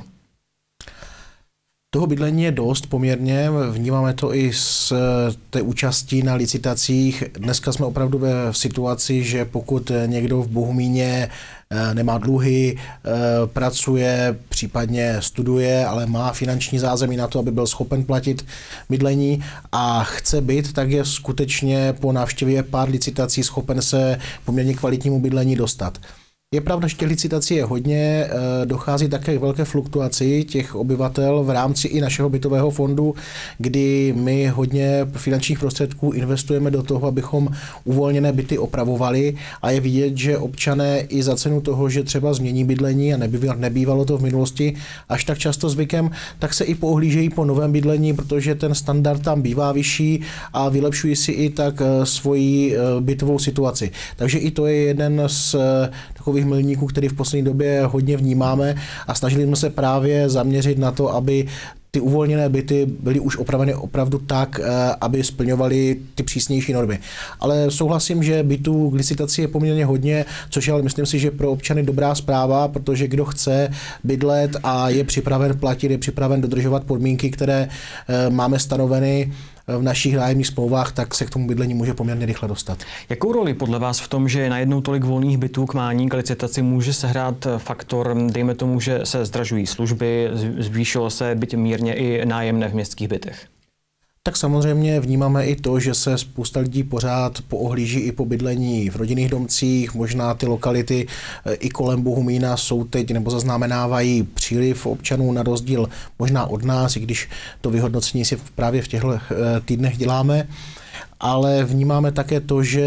Toho bydlení je dost poměrně, vnímáme to i z té účastí na licitacích. Dneska jsme opravdu ve situaci, že pokud někdo v Bohumíně nemá dluhy, pracuje, případně studuje, ale má finanční zázemí na to, aby byl schopen platit bydlení a chce byt, tak je skutečně po návštěvě pár licitací schopen se poměrně kvalitnímu bydlení dostat. Je pravda, že těch licitací je hodně, dochází také k velké fluktuaci těch obyvatel v rámci i našeho bytového fondu, kdy my hodně finančních prostředků investujeme do toho, abychom uvolněné byty opravovali a je vidět, že občané i za cenu toho, že třeba změní bydlení a nebývalo to v minulosti až tak často zvykem, tak se i poohlížejí po novém bydlení, protože ten standard tam bývá vyšší a vylepšují si i tak svoji bytovou situaci. Takže i to je jeden z takových milníků, který v poslední době hodně vnímáme a snažili jsme se právě zaměřit na to, aby ty uvolněné byty byly už opraveny opravdu tak, aby splňovaly ty přísnější normy. Ale souhlasím, že bytů k licitaci je poměrně hodně, což je ale myslím si, že pro občany dobrá zpráva, protože kdo chce bydlet a je připraven platit, je připraven dodržovat podmínky, které máme stanoveny v našich nájemních smlouvách, tak se k tomu bydlení může poměrně rychle dostat. Jakou roli podle vás v tom, že je najednou tolik volných bytů k mání k licitaci, může sehrát faktor, dejme tomu, že se zdražují služby, zvýšilo se byť mírně i nájemné v městských bytech? Tak samozřejmě vnímáme i to, že se spousta lidí pořád poohlíží i po bydlení v rodinných domcích, možná ty lokality i kolem Bohumína jsou teď nebo zaznamenávají příliv občanů na rozdíl možná od nás, i když to vyhodnocení si právě v těchto týdnech děláme. Ale vnímáme také to, že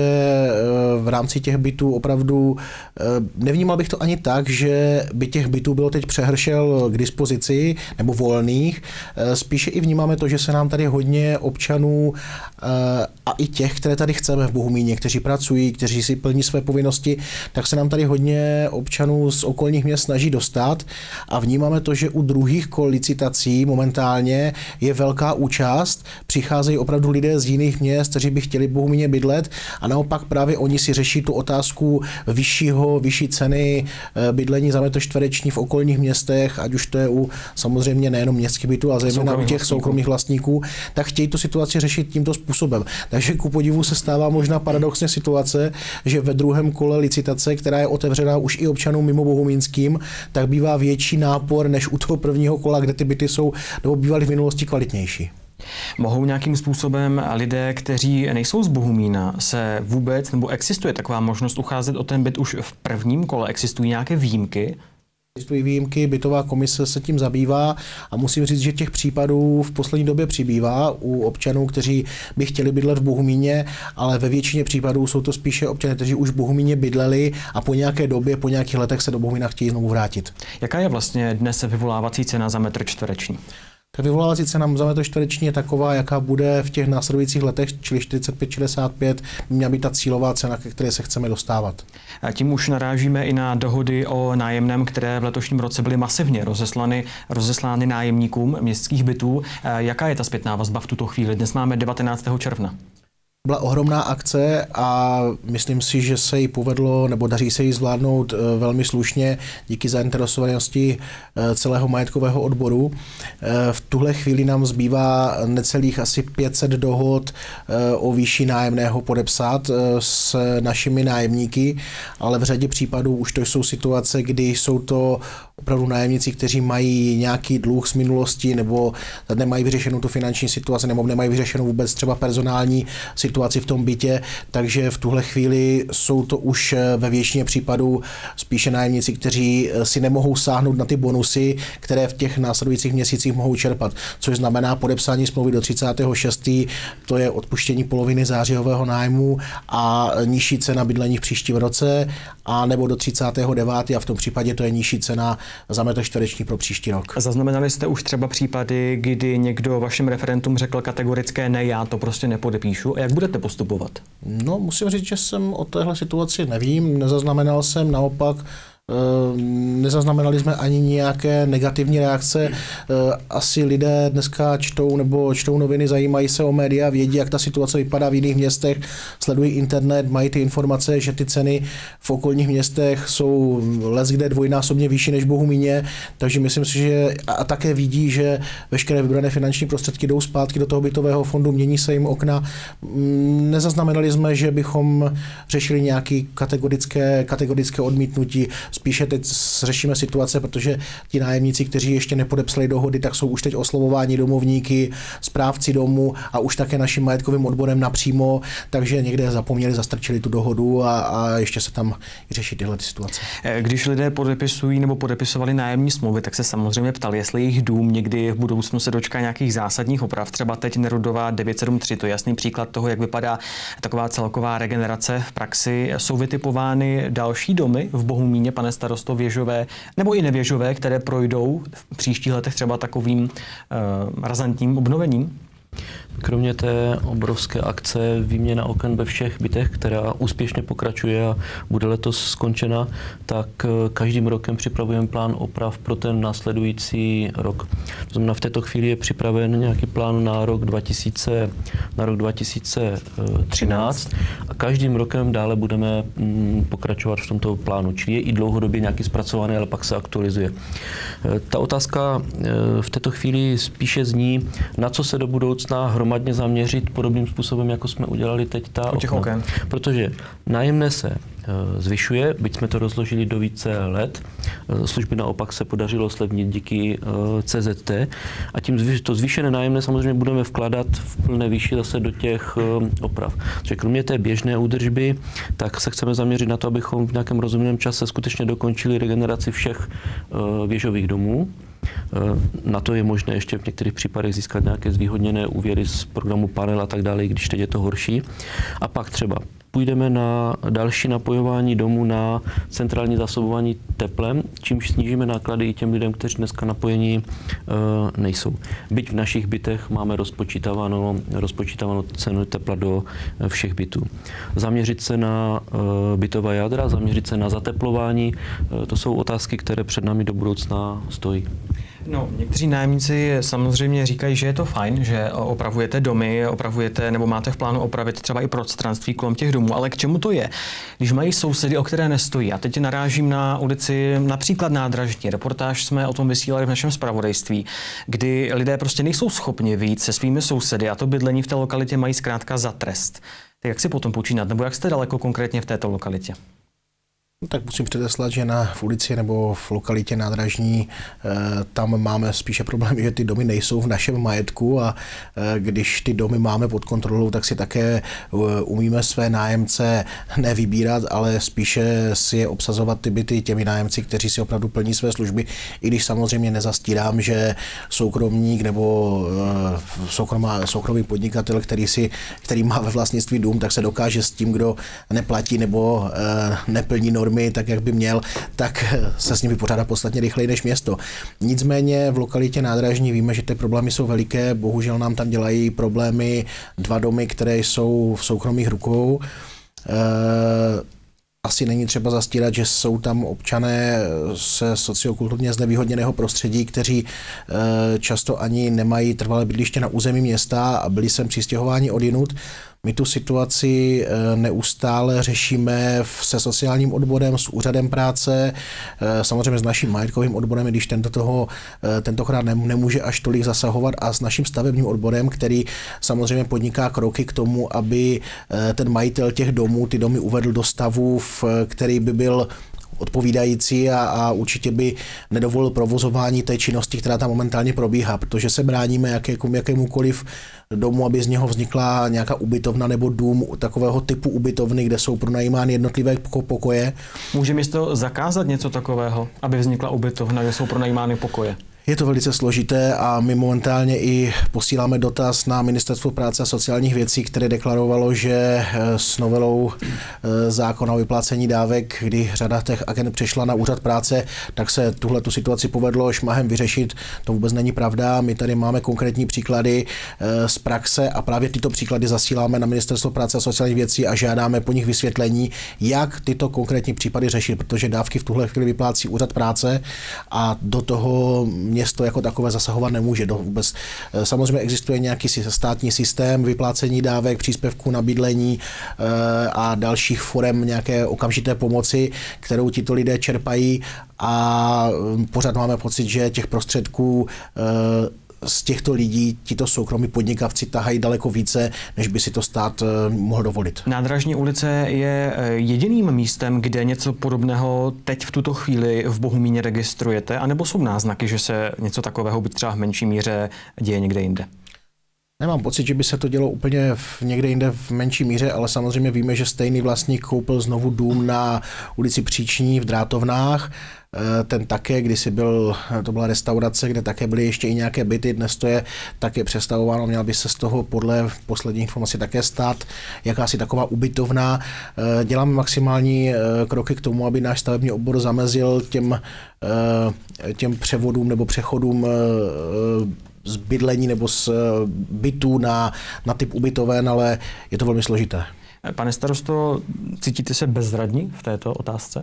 v rámci těch bytů opravdu, nevnímal bych to ani tak, že by těch bytů bylo teď přehršel k dispozici nebo volných, spíše i vnímáme to, že se nám tady hodně občanů a i těch, které tady chceme v Bohumíně, kteří pracují, kteří si plní své povinnosti, tak se nám tady hodně občanů z okolních měst snaží dostat a vnímáme to, že u druhých kol licitací momentálně je velká účast, přicházejí opravdu lidé z jiných měst, kteří by chtěli v Bohumíně bydlet a naopak právě oni si řeší tu otázku vyššího, vyšší ceny bydlení za metr čtvereční v okolních městech, ať už to je u samozřejmě nejenom městských bytů, ale zejména u těch soukromých vlastníků, tak chtějí tu situaci řešit tímto způsobem. Takže ku podivu se stává možná paradoxně situace, že ve druhém kole licitace, která je otevřená už i občanům mimo bohumínským, tak bývá větší nápor než u toho prvního kola, kde ty byty jsou nebo bývaly v minulosti kvalitnější. Mohou nějakým způsobem lidé, kteří nejsou z Bohumína, se vůbec, nebo existuje taková možnost ucházet o ten byt už v prvním kole? Existují nějaké výjimky? Existují výjimky, bytová komise se tím zabývá a musím říct, že těch případů v poslední době přibývá u občanů, kteří by chtěli bydlet v Bohumíně, ale ve většině případů jsou to spíše občané, kteří už v Bohumíně bydleli a po nějaké době, po nějakých letech se do Bohumína chtějí znovu vrátit. Jaká je vlastně dnes vyvolávací cena za metr čtvereční? Ta vyvolávací cena za metr čtvereční je taková, jaká bude v těch následujících letech, čili čtyřicet pět šedesát pět, měla být ta cílová cena, ke které se chceme dostávat. A tím už narážíme i na dohody o nájemném, které v letošním roce byly masivně rozeslány, rozeslány nájemníkům městských bytů. Jaká je ta zpětná vazba v tuto chvíli? Dnes máme devatenáctého června. Byla ohromná akce a myslím si, že se jí povedlo, nebo daří se jí zvládnout velmi slušně díky zainteresovanosti celého majetkového odboru. V tuhle chvíli nám zbývá necelých asi pět set dohod o výši nájemného podepsat s našimi nájemníky, ale v řadě případů už to jsou situace, kdy jsou to opravdu nájemníci, kteří mají nějaký dluh z minulosti nebo nemají vyřešenou tu finanční situaci nebo nemají vyřešenou vůbec třeba personální situaci situaci v tom bytě, takže v tuhle chvíli jsou to už ve většině případů spíše nájemníci, kteří si nemohou sáhnout na ty bonusy, které v těch následujících měsících mohou čerpat, což znamená podepsání smlouvy do třicátého šestého to je odpuštění poloviny zářijového nájmu a nižší cena bydlení v příštím roce, a nebo do třicátého devátého a v tom případě to je nižší cena za metr čtvereční pro příští rok. Zaznamenali jste už třeba případy, kdy někdo vašim referentům řekl kategorické ne, já to prostě nepodepíšu, a jak budete postupovat? No, musím říct, že jsem o téhle situaci nevím, nezaznamenal jsem, naopak nezaznamenali jsme ani nějaké negativní reakce. Asi lidé dneska čtou nebo čtou noviny, zajímají se o média, vědí, jak ta situace vypadá v jiných městech, sledují internet, mají ty informace, že ty ceny v okolních městech jsou leckde dvojnásobně vyšší než v Bohumíně, takže myslím si, že a také vidí, že veškeré vybrané finanční prostředky jdou zpátky do toho bytového fondu, mění se jim okna. Nezaznamenali jsme, že bychom řešili nějaké kategorické, kategorické odmítnutí. Spíše teď řešíme situace, protože ti nájemníci, kteří ještě nepodepsali dohody, tak jsou už teď oslovováni domovníky, správci domu a už také naším majetkovým odborem napřímo, takže někde zapomněli, zastrčili tu dohodu a, a ještě se tam řeší tyhle ty situace. Když lidé podepisují nebo podepisovali nájemní smlouvy, tak se samozřejmě ptali, jestli jejich dům někdy v budoucnu se dočká nějakých zásadních oprav. Třeba teď Nerudová devět sedm tři, to je jasný příklad toho, jak vypadá taková celková regenerace v praxi. Jsou vytipovány další domy v Bohumíně, pane starosto, věžové nebo i nevěžové, které projdou v příštích letech třeba takovým uh, razantním obnovením? Kromě té obrovské akce výměna oken ve všech bytech, která úspěšně pokračuje a bude letos skončena, tak každým rokem připravujeme plán oprav pro ten následující rok. To znamená, v této chvíli je připraven nějaký plán na rok dva tisíce, na rok dva tisíce třináct a každým rokem dále budeme pokračovat v tomto plánu. Čili je i dlouhodobě nějaký zpracovaný, ale pak se aktualizuje. Ta otázka v této chvíli spíše zní, na co se do budoucna hromadně zaměřit podobným způsobem, jako jsme udělali teď ta okna. Protože nájemné se zvyšuje, byť jsme to rozložili do více let. Služby naopak se podařilo slevnit díky C Z T a tím to zvýšené nájemné samozřejmě budeme vkládat v plné výši zase do těch oprav. Takže kromě té běžné údržby, tak se chceme zaměřit na to, abychom v nějakém rozumném čase skutečně dokončili regeneraci všech věžových domů. Na to je možné ještě v některých případech získat nějaké zvýhodněné úvěry z programu Panel a tak dále, i když teď je to horší. A pak třeba půjdeme na další napojování domů na centrální zásobování teplem, čímž snížíme náklady i těm lidem, kteří dneska napojení e, nejsou. Byť v našich bytech máme rozpočítávanou, rozpočítávanou cenu tepla do všech bytů. Zaměřit se na e, bytová jádra, zaměřit se na zateplování, e, to jsou otázky, které před námi do budoucna stojí. No, někteří nájemníci samozřejmě říkají, že je to fajn, že opravujete domy, opravujete nebo máte v plánu opravit třeba i prostranství kolem těch domů, ale k čemu to je? Když mají sousedy, o které nestojí. A teď narážím na ulici například Nádražní. Reportáž jsme o tom vysílali v našem zpravodajství, kdy lidé prostě nejsou schopni vyjít se svými sousedy a to bydlení v té lokalitě mají zkrátka za trest. Tak jak si potom počínat, nebo jak jste daleko konkrétně v této lokalitě? No, tak musím předeslat, že na v ulici nebo v lokalitě Nádražní e, tam máme spíše problém, že ty domy nejsou v našem majetku a e, když ty domy máme pod kontrolou, tak si také e, umíme své nájemce nevybírat, ale spíše si je obsazovat ty byty těmi nájemci, kteří si opravdu plní své služby, i když samozřejmě nezastírám, že soukromník nebo e, soukromá, soukromý podnikatel, který, si, který má ve vlastnictví dům, tak se dokáže s tím, kdo neplatí nebo e, neplní normy, tak jak by měl, tak se s ním vypořádá podstatně rychleji než město. Nicméně v lokalitě Nádražní víme, že ty problémy jsou veliké, bohužel nám tam dělají problémy dva domy, které jsou v soukromých rukou. Asi není třeba zastírat, že jsou tam občané se sociokulturně znevýhodněného prostředí, kteří často ani nemají trvalé bydliště na území města a byli sem přistěhováni odjinud. My tu situaci neustále řešíme se sociálním odborem, s úřadem práce, samozřejmě s naším majetkovým odborem, když tento toho, tentokrát nemůže až tolik zasahovat, a s naším stavebním odborem, který samozřejmě podniká kroky k tomu, aby ten majitel těch domů ty domy uvedl do stavu, v který by byl odpovídající a, a určitě by nedovolil provozování té činnosti, která tam momentálně probíhá, protože se bráníme jakému, jakémukoliv domu, aby z něho vznikla nějaká ubytovna nebo dům takového typu ubytovny, kde jsou pronajímány jednotlivé pokoje. Může město zakázat něco takového, aby vznikla ubytovna, kde jsou pronajímány pokoje? Je to velice složité a my momentálně i posíláme dotaz na Ministerstvo práce a sociálních věcí, které deklarovalo, že s novelou zákona o vyplácení dávek, kdy řada těch agent přešla na úřad práce, tak se tuhle tu situaci povedlo šmahem vyřešit. To vůbec není pravda. My tady máme konkrétní příklady z praxe a právě tyto příklady zasíláme na Ministerstvo práce a sociálních věcí a žádáme po nich vysvětlení, jak tyto konkrétní případy řešit, protože dávky v tuhle chvíli vyplácí úřad práce a do toho město jako takové zasahovat nemůže. Do vůbec. Samozřejmě existuje nějaký státní systém vyplácení dávek, příspěvků na bydlení a dalších forem nějaké okamžité pomoci, kterou tito lidé čerpají a pořád máme pocit, že těch prostředků z těchto lidí tito soukromí podnikavci tahají daleko více, než by si to stát mohl dovolit. Nádražní ulice je jediným místem, kde něco podobného teď v tuto chvíli v Bohumíně registrujete, anebo jsou náznaky, že se něco takového byť třeba v menší míře děje někde jinde? Nemám pocit, že by se to dělo úplně v někde jinde v menší míře, ale samozřejmě víme, že stejný vlastník koupil znovu dům na ulici Příční v Drátovnách. Ten také, kdysi byl, to byla restaurace, kde také byly ještě i nějaké byty, dnes to je také přestavováno, měla by se z toho podle poslední informace také stát jakási taková ubytovna. Děláme maximální kroky k tomu, aby náš stavební obor zamezil těm, těm převodům nebo přechodům z bydlení nebo z bytů na, na typ ubytoven, ale je to velmi složité. Pane starosto, cítíte se bezradní v této otázce?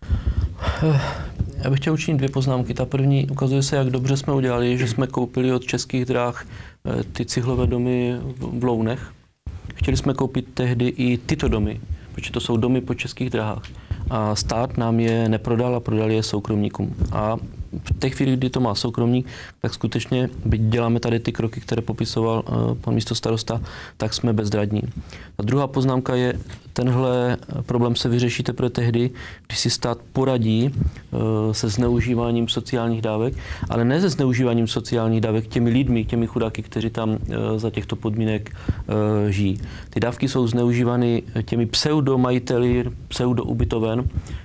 Já bych chtěl učinit dvě poznámky. Ta první, ukazuje se, jak dobře jsme udělali, že jsme koupili od Českých drah ty cihlové domy v Lounech. Chtěli jsme koupit tehdy i tyto domy, protože to jsou domy po Českých drahách. A stát nám je neprodal a prodal je soukromníkům. A v té chvíli, kdy to má soukromník, tak skutečně, byť děláme tady ty kroky, které popisoval uh, pan místostarosta, tak jsme bezradní. A druhá poznámka je, tenhle problém se vyřeší teprve tehdy, když si stát poradí uh, se zneužíváním sociálních dávek, ale ne se zneužíváním sociálních dávek těmi lidmi, těmi chudáky, kteří tam uh, za těchto podmínek uh, žijí. Ty dávky jsou zneužívány těmi pseudomajiteli, pseudoubytoven,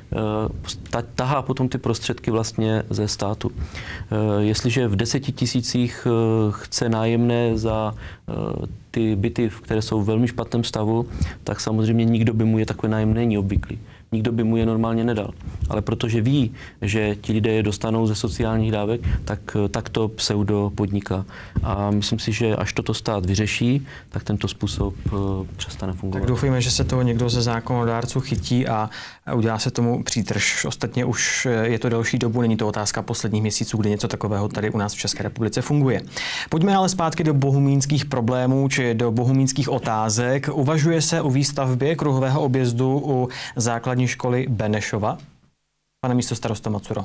tahá potom ty prostředky vlastně ze státu. Jestliže v deseti tisících chce nájemné za ty byty, které jsou v velmi špatném stavu, tak samozřejmě nikdo by mu je takové nájemné není obvyklý. Nikdo by mu je normálně nedal. Ale protože ví, že ti lidé je dostanou ze sociálních dávek, tak, tak to pseudo podniká. A myslím si, že až toto stát vyřeší, tak tento způsob přestane fungovat. Tak doufejme, že se toho někdo ze zákonodárců chytí a udělá se tomu přítrž. Ostatně už je to delší dobu, není to otázka posledních měsíců, kdy něco takového tady u nás v České republice funguje. Pojďme ale zpátky do bohumínských problémů či do bohumínských otázek. Uvažuje se o výstavbě kruhového objezdu u základní školy Benešova? Pane místostarosto Macuro.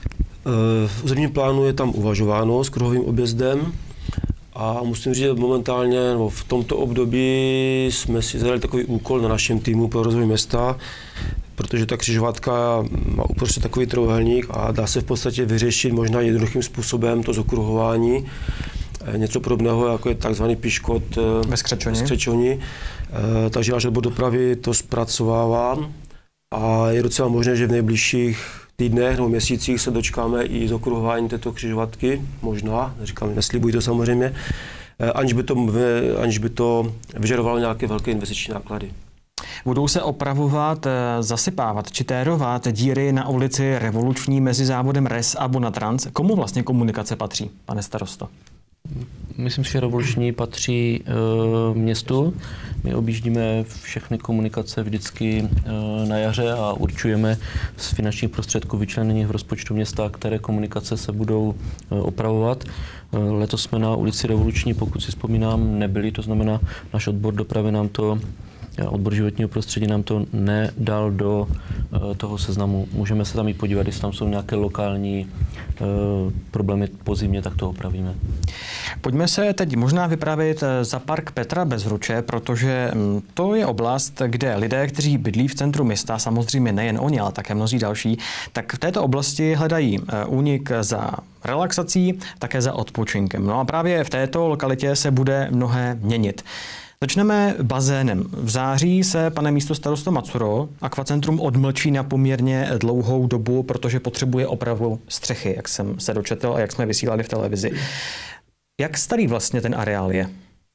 V územním plánu je tam uvažováno s kruhovým objezdem a musím říct, že momentálně no, v tomto období jsme si zadali takový úkol na našem týmu pro rozvoj města, protože ta křižovatka má uprostřed takový trojúhelník a dá se v podstatě vyřešit možná jednoduchým způsobem to zokruhování. Něco podobného, jako je takzvaný piškot ve Skřečoni. Skřečoni. Takže náš odbor dopravy to zpracovává a je docela možné, že v nejbližších týdnech nebo měsících se dočkáme i zokruhování této křižovatky, možná, neříkám, neslibuji to samozřejmě, aniž by to, aniž by to vyžadovalo nějaké velké investiční náklady. Budou se opravovat, zasypávat či térovat díry na ulici Revoluční mezi závodem Res a Bonatrans. Komu vlastně komunikace patří, pane starosto? Myslím si, že Revoluční patří e, městu. My objíždíme všechny komunikace vždycky e, na jaře a určujeme z finančních prostředků vyčleněných v rozpočtu města, které komunikace se budou e, opravovat. E, letos jsme na ulici Revoluční, pokud si vzpomínám, nebyli, to znamená, náš odbor dopravy nám to odbor životního prostředí nám to nedal do toho seznamu. Můžeme se tam jít podívat, jestli tam jsou nějaké lokální problémy po zimě, tak to opravíme. Pojďme se teď možná vypravit za park Petra Bezruče, protože to je oblast, kde lidé, kteří bydlí v centru města, samozřejmě nejen oni, ale také mnozí další, tak v této oblasti hledají únik za relaxací, také za odpočinkem. No a právě v této lokalitě se bude mnohé měnit. Začneme bazénem. V září se, pane místostarosto Macuro, akvacentrum odmlčí na poměrně dlouhou dobu, protože potřebuje opravu střechy, jak jsem se dočetl a jak jsme vysílali v televizi. Jak starý vlastně ten areál je?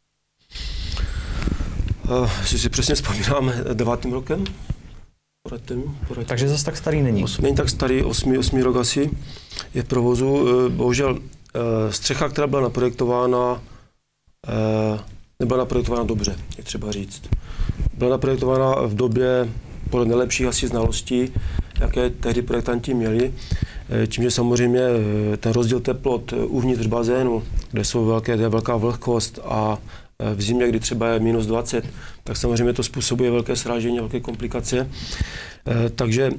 Uh, si si přesně vzpomínám, devátým rokem. Poradím, poradím. Takže zase tak starý není. Není tak starý, osmý, osmý rok asi je v provozu. Bohužel střecha, která byla naprojektována, nebyla naprojektována dobře, je třeba říct. Byla naprojektována v době podle nejlepších asi znalostí, jaké tehdy projektanti měli. Tím, že samozřejmě ten rozdíl teplot uvnitř bazénu, kde jsou velké, kde je velká vlhkost a v zimě, kdy třeba je minus dvacet, tak samozřejmě to způsobuje velké srážení, velké komplikace. Takže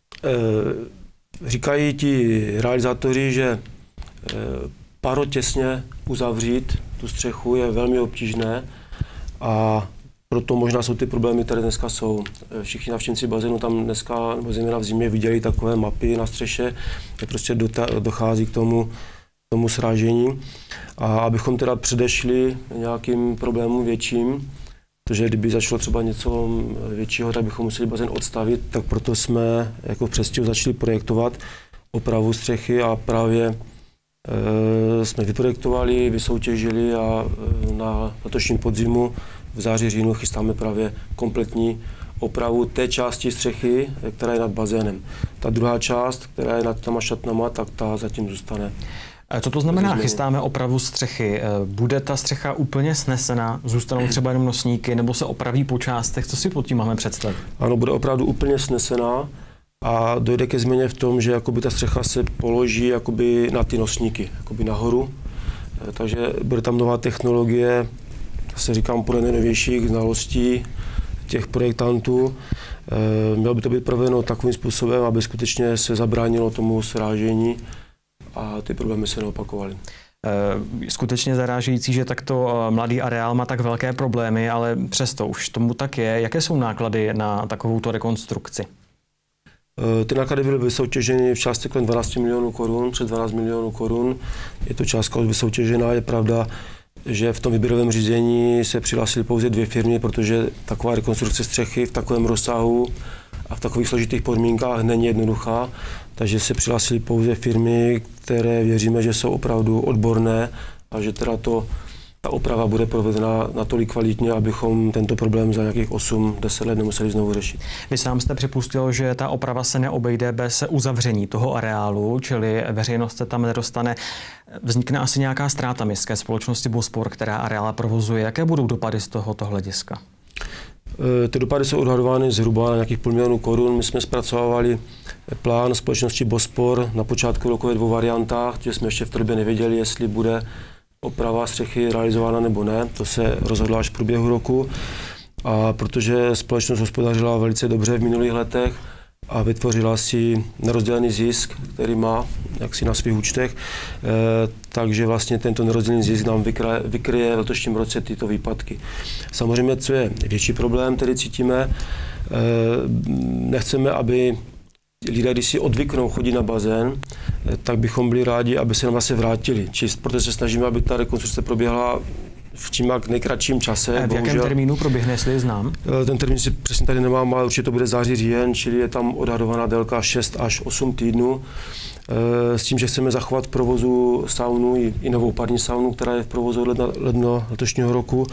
říkají ti realizátoři, že parotěsně uzavřít tu střechu je velmi obtížné a proto možná jsou ty problémy, které dneska jsou. Všichni navštěvníci bazénu tam dneska, nebo zejména v zimě, viděli takové mapy na střeše, kde prostě dochází k tomu, tomu srážení. A abychom teda předešli nějakým problémům větším, protože kdyby začalo třeba něco většího, tak bychom museli bazén odstavit, tak proto jsme jako v předstihu začali projektovat opravu střechy a právě e, jsme vyprojektovali, vysoutěžili a e, na letošním podzimu v září, říjnu chystáme právě kompletní opravu té části střechy, která je nad bazénem. Ta druhá část, která je nad těma šatnama, tak ta zatím zůstane. Co to znamená, chystáme opravu střechy? Bude ta střecha úplně snesena, zůstanou třeba jenom nosníky, nebo se opraví po částech? Co si pod tím máme představit? Ano, bude opravdu úplně snesená a dojde ke změně v tom, že jakoby ta střecha se položí jakoby na ty nosníky, jakoby nahoru. Takže bude tam nová technologie, se říkám podle nejnovějších znalostí těch projektantů. Mělo by to být provedeno takovým způsobem, aby skutečně se zabránilo tomu srážení a ty problémy se neopakovaly. Skutečně zarážející, že takto mladý areál má tak velké problémy, ale přesto už tomu tak je. Jaké jsou náklady na takovouto rekonstrukci? Ty náklady byly vysoutěženy v částce kolem dvanáct milionů korun, přes dvanáct milionů korun. Je to částka vysoutěžená, je pravda, že v tom výběrovém řízení se přihlásily pouze dvě firmy, protože taková rekonstrukce střechy v takovém rozsahu a v takových složitých podmínkách není jednoduchá. Takže se přihlásily pouze firmy, které věříme, že jsou opravdu odborné a že teda to, ta oprava bude provedena natolik kvalitně, abychom tento problém za nějakých osm deset let nemuseli znovu řešit. Vy sám jste připustil, že ta oprava se neobejde bez uzavření toho areálu, čili veřejnost se tam nedostane. Vznikne asi nějaká ztráta městské společnosti Bospor, která areála provozuje. Jaké budou dopady z tohoto hlediska? Ty dopady jsou odhadovány zhruba na nějakých půl milionu korun. My jsme zpracovávali plán společnosti Bospor na počátku roku ve dvou variantách, že jsme ještě v té době nevěděli, jestli bude oprava střechy realizována nebo ne. To se rozhodlo až v průběhu roku. A protože společnost hospodařila velice dobře v minulých letech a vytvořila si nerozdělený zisk, který má jaksi na svých účtech, eh, takže vlastně tento nerozdělený zisk nám vykryje, vykryje v letošním roce tyto výpadky. Samozřejmě, co je větší problém, který cítíme, eh, nechceme, aby lidé, když si odvyknou chodit na bazén, eh, tak bychom byli rádi, aby se nám zase vrátili. Či proto se snažíme, aby ta rekonstrukce proběhla v čím jak nejkratším čase. A v jakém bohužel termínu proběhne, jestli je znám? Ten termín si přesně tady nemám, ale určitě to bude září, říjen, čili je tam odhadovaná délka šest až osm týdnů. S tím, že chceme zachovat v provozu saunu i novou parní saunu, která je v provozu od ledna, ledna letošního roku.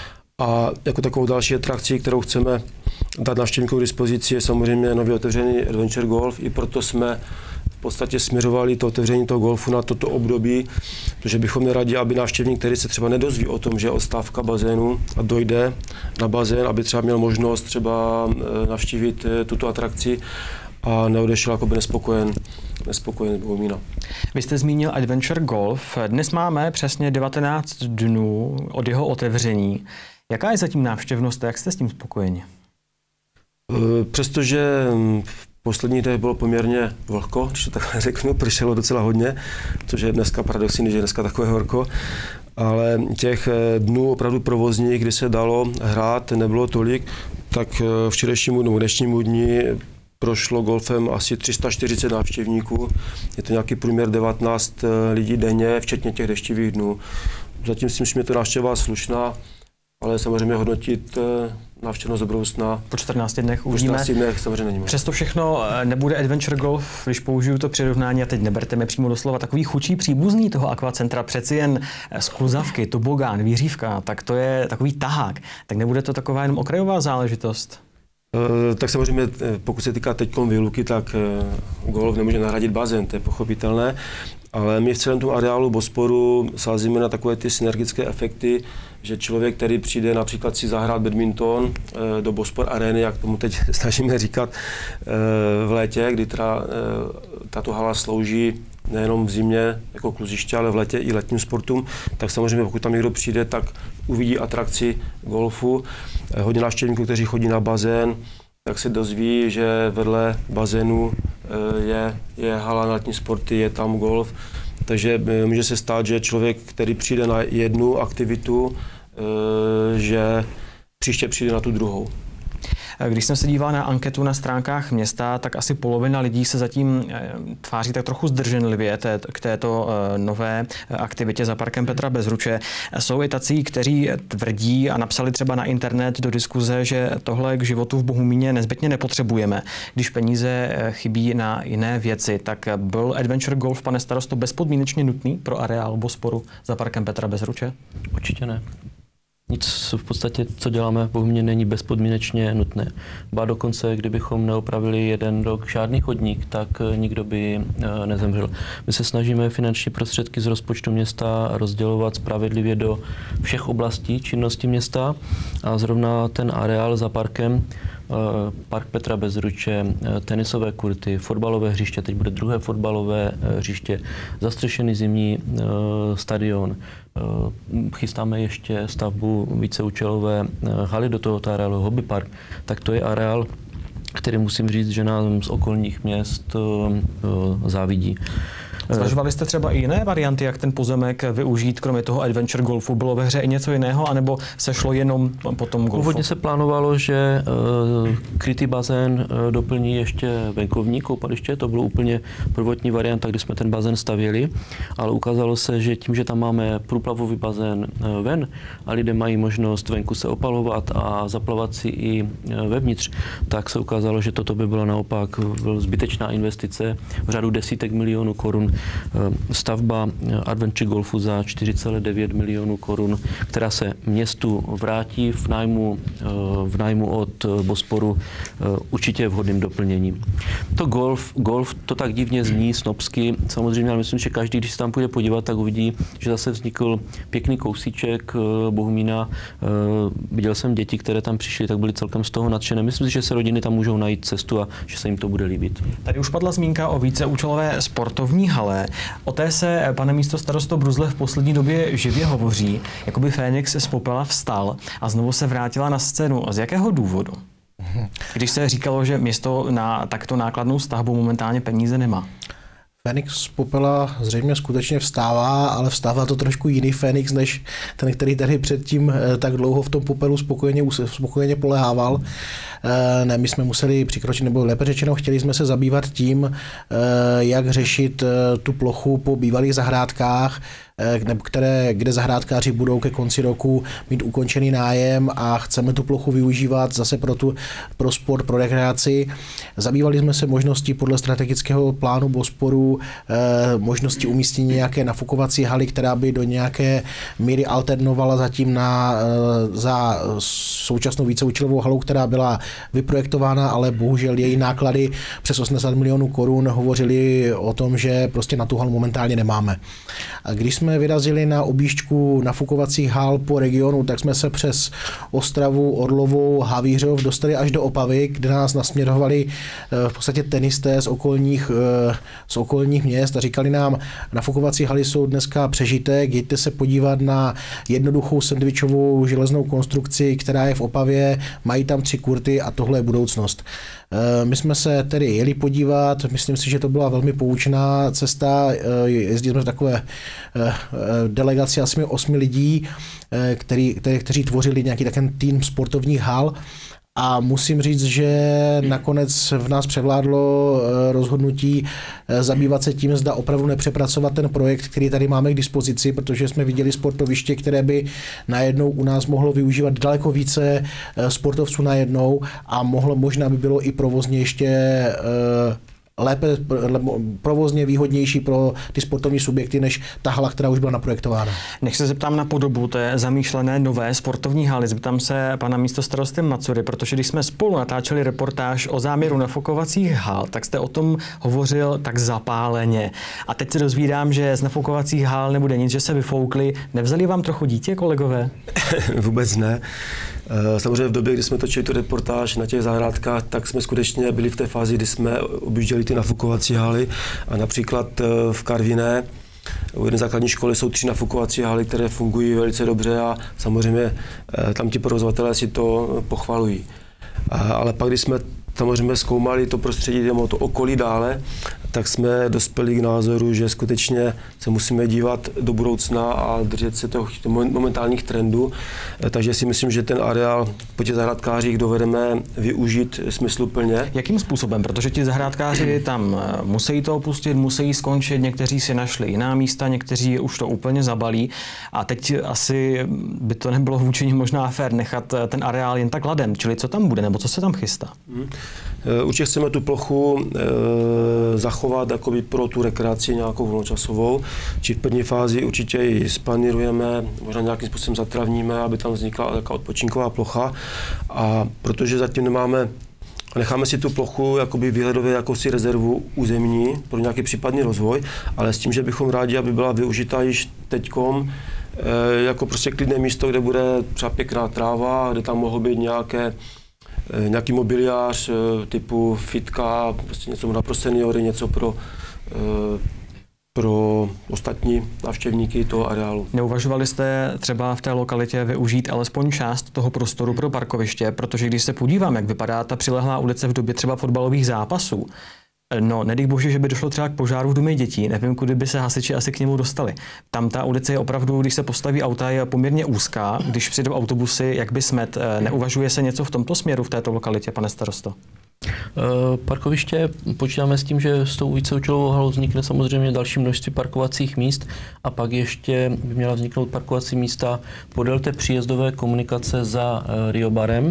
A jako takovou další atrakci, kterou chceme dát návštěvníkům k dispozici, je samozřejmě nově otevřený Adventure Golf. I proto jsme v podstatě směřovali to otevření toho golfu na toto období, protože bychom neradi, aby návštěvník, který se třeba nedozví o tom, že je odstávka bazénu a dojde na bazén, aby třeba měl možnost třeba navštívit tuto atrakci a neodešel jakoby nespokojen, nespokojen z Bohumína. Vy jste zmínil Adventure Golf. Dnes máme přesně devatenáct dnů od jeho otevření. Jaká je zatím návštěvnost a jak jste s tím spokojeni? Přestože v poslední době bylo poměrně vlhko, když to takhle řeknu, pršelo docela hodně, což je dneska paradoxní, že je dneska takové horko, ale těch dnů opravdu provozních, kdy se dalo hrát, nebylo tolik, tak včerejšímu nebo dnešnímu dní prošlo golfem asi tři sta čtyřicet návštěvníků. Je to nějaký průměr devatenáct lidí denně, včetně těch deštivých dnů. Zatím si myslím, že to návštěva slušná, ale samozřejmě hodnotit návštěvnost do budoucna. Po čtrnácti dnech uvidíme. Po čtrnácti dnech samozřejmě není. Přesto všechno nebude Adventure Golf, když použiju to přirovnání, a teď neberte mi přímo doslova, takový chučí příbuzný toho akvacentra, přeci jen skluzavky, tobogán, výřívka, tak to je takový tahák. Tak nebude to taková jenom okrajová záležitost? Tak samozřejmě, pokud se týká teď výluky, tak golf nemůže nahradit bazén, to je pochopitelné, ale my v celém tom areálu Bosporu sázíme na takové ty synergické efekty, že člověk, který přijde například si zahrát badminton do Bospor Areny, jak tomu teď snažíme říkat v létě, kdy teda tato hala slouží nejenom v zimě jako kluziště, ale v létě i letním sportům, tak samozřejmě pokud tam někdo přijde, tak uvidí atrakci golfu. Hodně návštěvníků, kteří chodí na bazén, tak se dozví, že vedle bazénu je, je hala na letní sporty, je tam golf. Takže může se stát, že člověk, který přijde na jednu aktivitu, že příště přijde na tu druhou. Když jsem se díval na anketu na stránkách města, tak asi polovina lidí se zatím tváří tak trochu zdrženlivě k této nové aktivitě za parkem Petra Bezruče. Jsou i tací, kteří tvrdí a napsali třeba na internet do diskuze, že tohle k životu v Bohumíně nezbytně nepotřebujeme. Když peníze chybí na jiné věci, tak byl Adventure Golf, pane starosto, bezpodmínečně nutný pro areál Bosporu za parkem Petra Bezruče? Určitě ne. Nic v podstatě, co děláme v Bohumíně, není bezpodmínečně nutné. Ba dokonce, kdybychom neopravili jeden rok žádný chodník, tak nikdo by nezemřel. My se snažíme finanční prostředky z rozpočtu města rozdělovat spravedlivě do všech oblastí činnosti města a zrovna ten areál za parkem, park Petra Bezruče, tenisové kurty, fotbalové hřiště, teď bude druhé fotbalové hřiště, zastřešený zimní stadion. Chystáme ještě stavbu víceúčelové haly do tohoto areálu, hobby park, tak to je areál, který musím říct, že nám z okolních měst závidí. Zvažovali jste třeba i jiné varianty, jak ten pozemek využít, kromě toho Adventure Golfu? Bylo ve hře i něco jiného, anebo se šlo jenom po tom golfu? Původně se plánovalo, že uh, krytý bazén uh, doplní ještě venkovní koupaliště, to bylo úplně prvotní varianta, kdy jsme ten bazén stavěli, ale ukázalo se, že tím, že tam máme průplavový bazén uh, ven a lidé mají možnost venku se opalovat a zaplavat si i uh, vevnitř, tak se ukázalo, že toto by byla naopak zbytečná investice v řádu desítek milionů korun. Stavba Adventure Golfu za čtyři celé devět milionů korun, která se městu vrátí v nájmu, v nájmu od Bosporu, určitě je vhodným doplněním. To golf, golf to tak divně zní, snobsky, samozřejmě, ale myslím, že každý, když se tam půjde podívat, tak uvidí, že zase vznikl pěkný kousíček Bohumína. Viděl jsem děti, které tam přišly, tak byly celkem z toho nadšené. Myslím si, že se rodiny tam můžou najít cestu a že se jim to bude líbit. Tady už padla zmínka o víceúčelové sportovní hale. O té se, pane místostarosto Bruzle, v poslední době živě hovoří, jakoby Fénix z popela vstal a znovu se vrátila na scénu. Z jakého důvodu? Když se říkalo, že město na takto nákladnou stavbu momentálně peníze nemá. Fénix z popela zřejmě skutečně vstává, ale vstává to trošku jiný Fénix, než ten, který tady předtím tak dlouho v tom popelu spokojeně, spokojeně polehával. Ne, my jsme museli přikročit, nebo lépe řečeno, chtěli jsme se zabývat tím, jak řešit tu plochu po bývalých zahrádkách, které, kde zahrádkáři budou ke konci roku mít ukončený nájem a chceme tu plochu využívat zase pro, tu, pro sport, pro rekreaci. Zabývali jsme se možností podle strategického plánu Bosporu, možnosti umístění nějaké nafukovací haly, která by do nějaké míry alternovala zatím na, za současnou víceúčelovou halu, která byla vyprojektována, ale bohužel její náklady přes osmdesát milionů korun hovořili o tom, že prostě na tu halu momentálně nemáme. A když jsme jsme vyrazili na objížďku nafukovacích hal po regionu, tak jsme se přes Ostravu, Orlovou, Havířov dostali až do Opavy, kde nás nasměrovali v podstatě tenisté z okolních, z okolních měst a říkali nám, nafukovací haly jsou dneska přežitek, jděte se podívat na jednoduchou sendvičovou železnou konstrukci, která je v Opavě, mají tam tři kurty a tohle je budoucnost. My jsme se tedy jeli podívat, myslím si, že to byla velmi poučná cesta, jezdili jsme v takové delegaci asi osmi lidí, který, který, kteří tvořili nějaký takový tým sportovních hal. A musím říct, že nakonec v nás převládlo rozhodnutí zabývat se tím, zda opravdu nepřepracovat ten projekt, který tady máme k dispozici, protože jsme viděli sportoviště, které by najednou u nás mohlo využívat daleko více sportovců najednou a mohlo, možná by bylo i provozně ještě lépe, provozně výhodnější pro ty sportovní subjekty, než ta hala, která už byla naprojektována. Než se zeptám na podobu té zamýšlené nové sportovní haly, zeptám se pana místostarosty Macury, protože když jsme spolu natáčeli reportáž o záměru nafukovacích hal, tak jste o tom hovořil tak zapáleně. A teď se dozvídám, že z nafukovacích hal nebude nic, že se vyfoukli. Nevzali vám trochu dítě, kolegové? Vůbec ne. Samozřejmě v době, kdy jsme točili tu reportáž na těch zahrádkách, tak jsme skutečně byli v té fázi, kdy jsme objížděli ty nafukovací haly a například v Karviné u jedné základní školy jsou tři nafukovací haly, které fungují velice dobře a samozřejmě tam ti provozovatelé si to pochvalují. Ale pak, když jsme samozřejmě zkoumali to prostředí, nebo to okolí dále, tak jsme dospěli k názoru, že skutečně se musíme dívat do budoucna a držet se těch momentálních trendů. Takže si myslím, že ten areál po těch zahrádkářích dovedeme využít smysluplně. Jakým způsobem? Protože ti zahrádkáři tam musí to opustit, musí skončit, někteří si našli jiná místa, někteří už to úplně zabalí a teď asi by to nebylo vůči nim možná fér nechat ten areál jen tak ladem. Čili co tam bude, nebo co se tam chystá? Hmm. Určitě chceme tu plochu e, zachovat jakoby pro tu rekreaci nějakou volnočasovou. Či v první fázi určitě ji splanírujeme, možná nějakým způsobem zatravníme, aby tam vznikla taková odpočinková plocha. A protože zatím nemáme, necháme si tu plochu jakoby výhledově jakousi rezervu územní pro nějaký případný rozvoj, ale s tím, že bychom rádi, aby byla využita již teďkom e, jako prostě klidné místo, kde bude třeba pěkná tráva, kde tam mohou být nějaké nějaký mobiliář typu fitka, prostě něco pro seniory, něco pro, pro ostatní návštěvníky toho areálu. Neuvažovali jste třeba v té lokalitě využít alespoň část toho prostoru pro parkoviště, protože když se podívám, jak vypadá ta přilehlá ulice v době třeba fotbalových zápasů, no, nedej bože, že by došlo třeba k požáru v domě dětí. Nevím, kudy by se hasiči asi k němu dostali. Tam ta ulice je opravdu, když se postaví auta, je poměrně úzká. Když přijdou autobusy, jak by smet. Neuvažuje se něco v tomto směru v této lokalitě, pane starosto? Parkoviště počítáme s tím, že s tou víceúčelovou halou vznikne samozřejmě další množství parkovacích míst a pak ještě by měla vzniknout parkovací místa podél té příjezdové komunikace za Riobarem.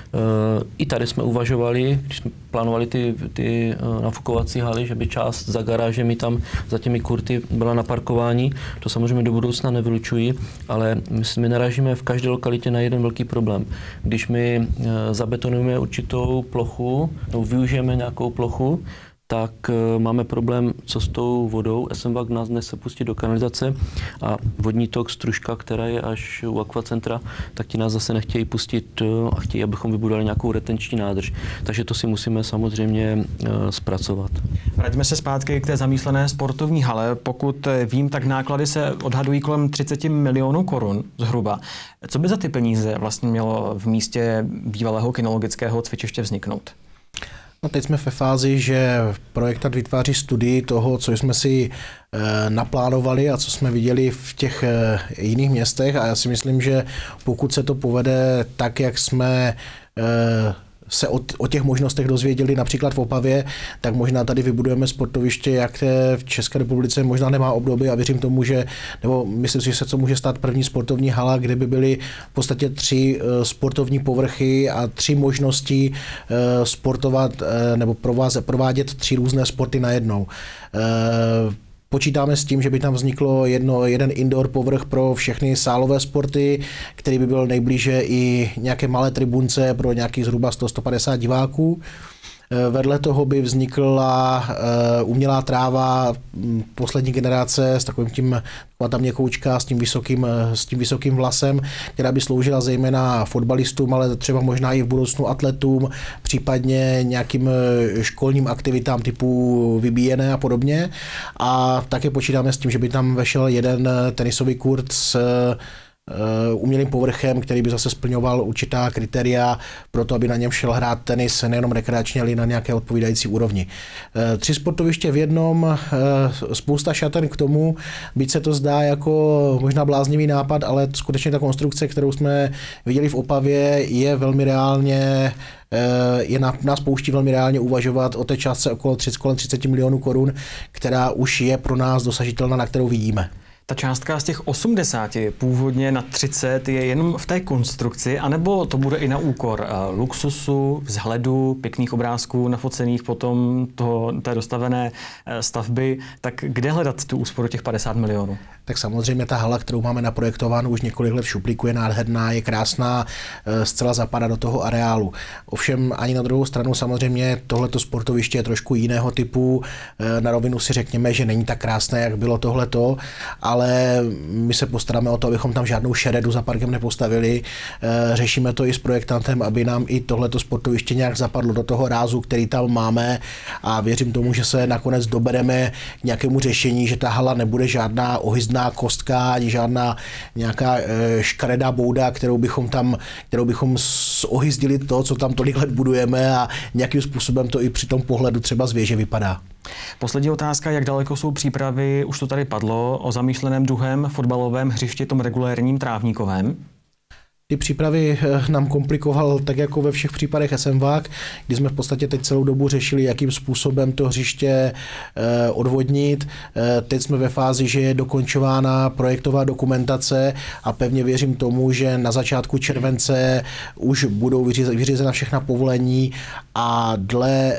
I tady jsme uvažovali, když jsme plánovali ty, ty nafukovací haly, že by část za garážemi tam za těmi kurty byla na parkování. To samozřejmě do budoucna nevylučuji, ale my, my narážíme v každé lokalitě na jeden velký problém. Když my zabetonujeme určitou plochu, nebo využijeme nějakou plochu, tak máme problém, co s tou vodou. Esenbach nás nese pustit do kanalizace a vodní tok Stružka, která je až u akvacentra, tak ti nás zase nechtějí pustit a chtějí, abychom vybudovali nějakou retenční nádrž. Takže to si musíme samozřejmě zpracovat. Vraťme se zpátky k té zamýšlené sportovní hale. Pokud vím, tak náklady se odhadují kolem třicet milionů korun zhruba. Co by za ty peníze vlastně mělo v místě bývalého kinologického cvičiště vzniknout? No teď jsme ve fázi, že projektant vytváří studii toho, co jsme si e, naplánovali a co jsme viděli v těch e, jiných městech a já si myslím, že pokud se to povede tak, jak jsme e, se o, o těch možnostech dozvěděli například v Opavě, tak možná tady vybudujeme sportoviště, jak v České republice možná nemá obdoby a věřím tomu, že, nebo myslím si, že se to může stát první sportovní hala, kde by byly v podstatě tři sportovní povrchy a tři možnosti sportovat nebo provádět tři různé sporty najednou. Počítáme s tím, že by tam vzniklo jedno, jeden indoor povrch pro všechny sálové sporty, který by byl nejblíže i nějaké malé tribunce pro nějakých zhruba sto až sto padesát diváků. Vedle toho by vznikla umělá tráva poslední generace s takovým tím, ta měkoučka s tím vysokým, s tím vysokým vlasem, která by sloužila zejména fotbalistům, ale třeba možná i v budoucnu atletům, případně nějakým školním aktivitám typu vybíjené a podobně. A také počítáme s tím, že by tam vešel jeden tenisový kurt s umělým povrchem, který by zase splňoval určitá kritéria pro to, aby na něm šel hrát tenis nejenom rekreačně, ale i na nějaké odpovídající úrovni. Tři sportoviště v jednom, spousta šaten k tomu, byť se to zdá jako možná bláznivý nápad, ale skutečně ta konstrukce, kterou jsme viděli v Opavě, je velmi reálně je na, nás pouští velmi reálně uvažovat o té částce okolo třicet, kolem třicet milionů korun, která už je pro nás dosažitelná, na kterou vidíme. Ta částka z těch osmdesáti původně na třicet je jenom v té konstrukci, anebo to bude i na úkor uh, luxusu, vzhledu, pěkných obrázků nafocených potom toho, té dostavené uh, stavby. Tak kde hledat tu úsporu těch padesát milionů? Tak samozřejmě ta hala, kterou máme naprojektovánu už několik let v šuplíku, je nádherná, je krásná, zcela zapadá do toho areálu. Ovšem ani na druhou stranu samozřejmě tohleto sportoviště je trošku jiného typu. Na rovinu si řekněme, že není tak krásné, jak bylo tohleto, ale my se postaráme o to, abychom tam žádnou šeredu za parkem nepostavili. Řešíme to i s projektantem, aby nám i tohleto sportoviště nějak zapadlo do toho rázu, který tam máme, a věřím tomu, že se nakonec dobereme k nějakému řešení, že ta hala nebude žádná ohyzdná kostka, ani žádná nějaká škaredá bouda, kterou bychom tam, kterou bychom ohyzdili to, co tam tolik let budujeme, a nějakým způsobem to i při tom pohledu třeba z věže vypadá. Poslední otázka, jak daleko jsou přípravy, už to tady padlo, o zamýšleném druhém fotbalovém hřišti, tom regulérním trávníkovém? Ty přípravy nám komplikoval tak jako ve všech případech SMVák, kdy jsme v podstatě teď celou dobu řešili, jakým způsobem to hřiště odvodnit. Teď jsme ve fázi, že je dokončována projektová dokumentace a pevně věřím tomu, že na začátku července už budou vyřízena všechna povolení a dle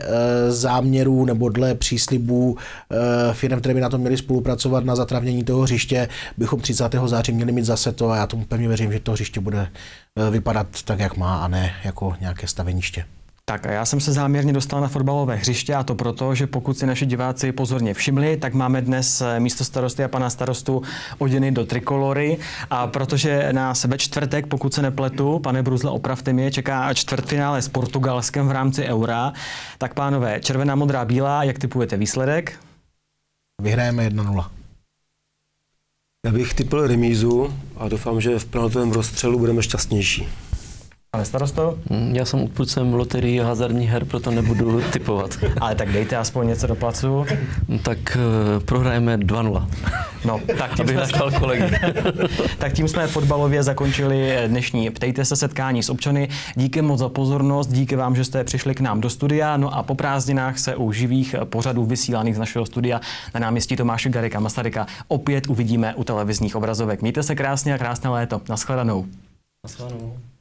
záměrů nebo dle příslibů firem, které by na tom měly spolupracovat na zatravnění toho hřiště, bychom třicátého září měli mít zase to, a já tomu pevně věřím, že to hřiště bude vypadat tak, jak má, a ne jako nějaké staveniště. Tak a já jsem se záměrně dostal na fotbalové hřiště, a to proto, že pokud si naši diváci pozorně všimli, tak máme dnes místo starosty a pana starostu oděny do trikolory, a protože nás ve čtvrtek, pokud se nepletu, pane Bruzle, opravte mě, čeká čtvrtfinále s Portugalskem v rámci Eura, tak pánové, červená, modrá, bílá, jak tipujete výsledek? Vyhrajeme jedna nula. Já bych tipl remízu a doufám, že v penaltovém rozstřelu budeme šťastnější. Pane starosto? Já jsem odpůrcem loterii a hazardních her, proto nebudu tipovat. Ale tak dejte aspoň něco do placu. Tak uh, prohrajeme dva nula. No, tak tím, jsme... kolegy. tak tím jsme fotbalově zakončili dnešní Ptejte se setkání s občany. Díky moc za pozornost, díky vám, že jste přišli k nám do studia. No a po prázdninách se u živých pořadů vysílaných z našeho studia na náměstí Tomáše Garrigua Masaryka opět uvidíme u televizních obrazovek. Mějte se krásně a krásné léto. Naschledanou. Naschledanou.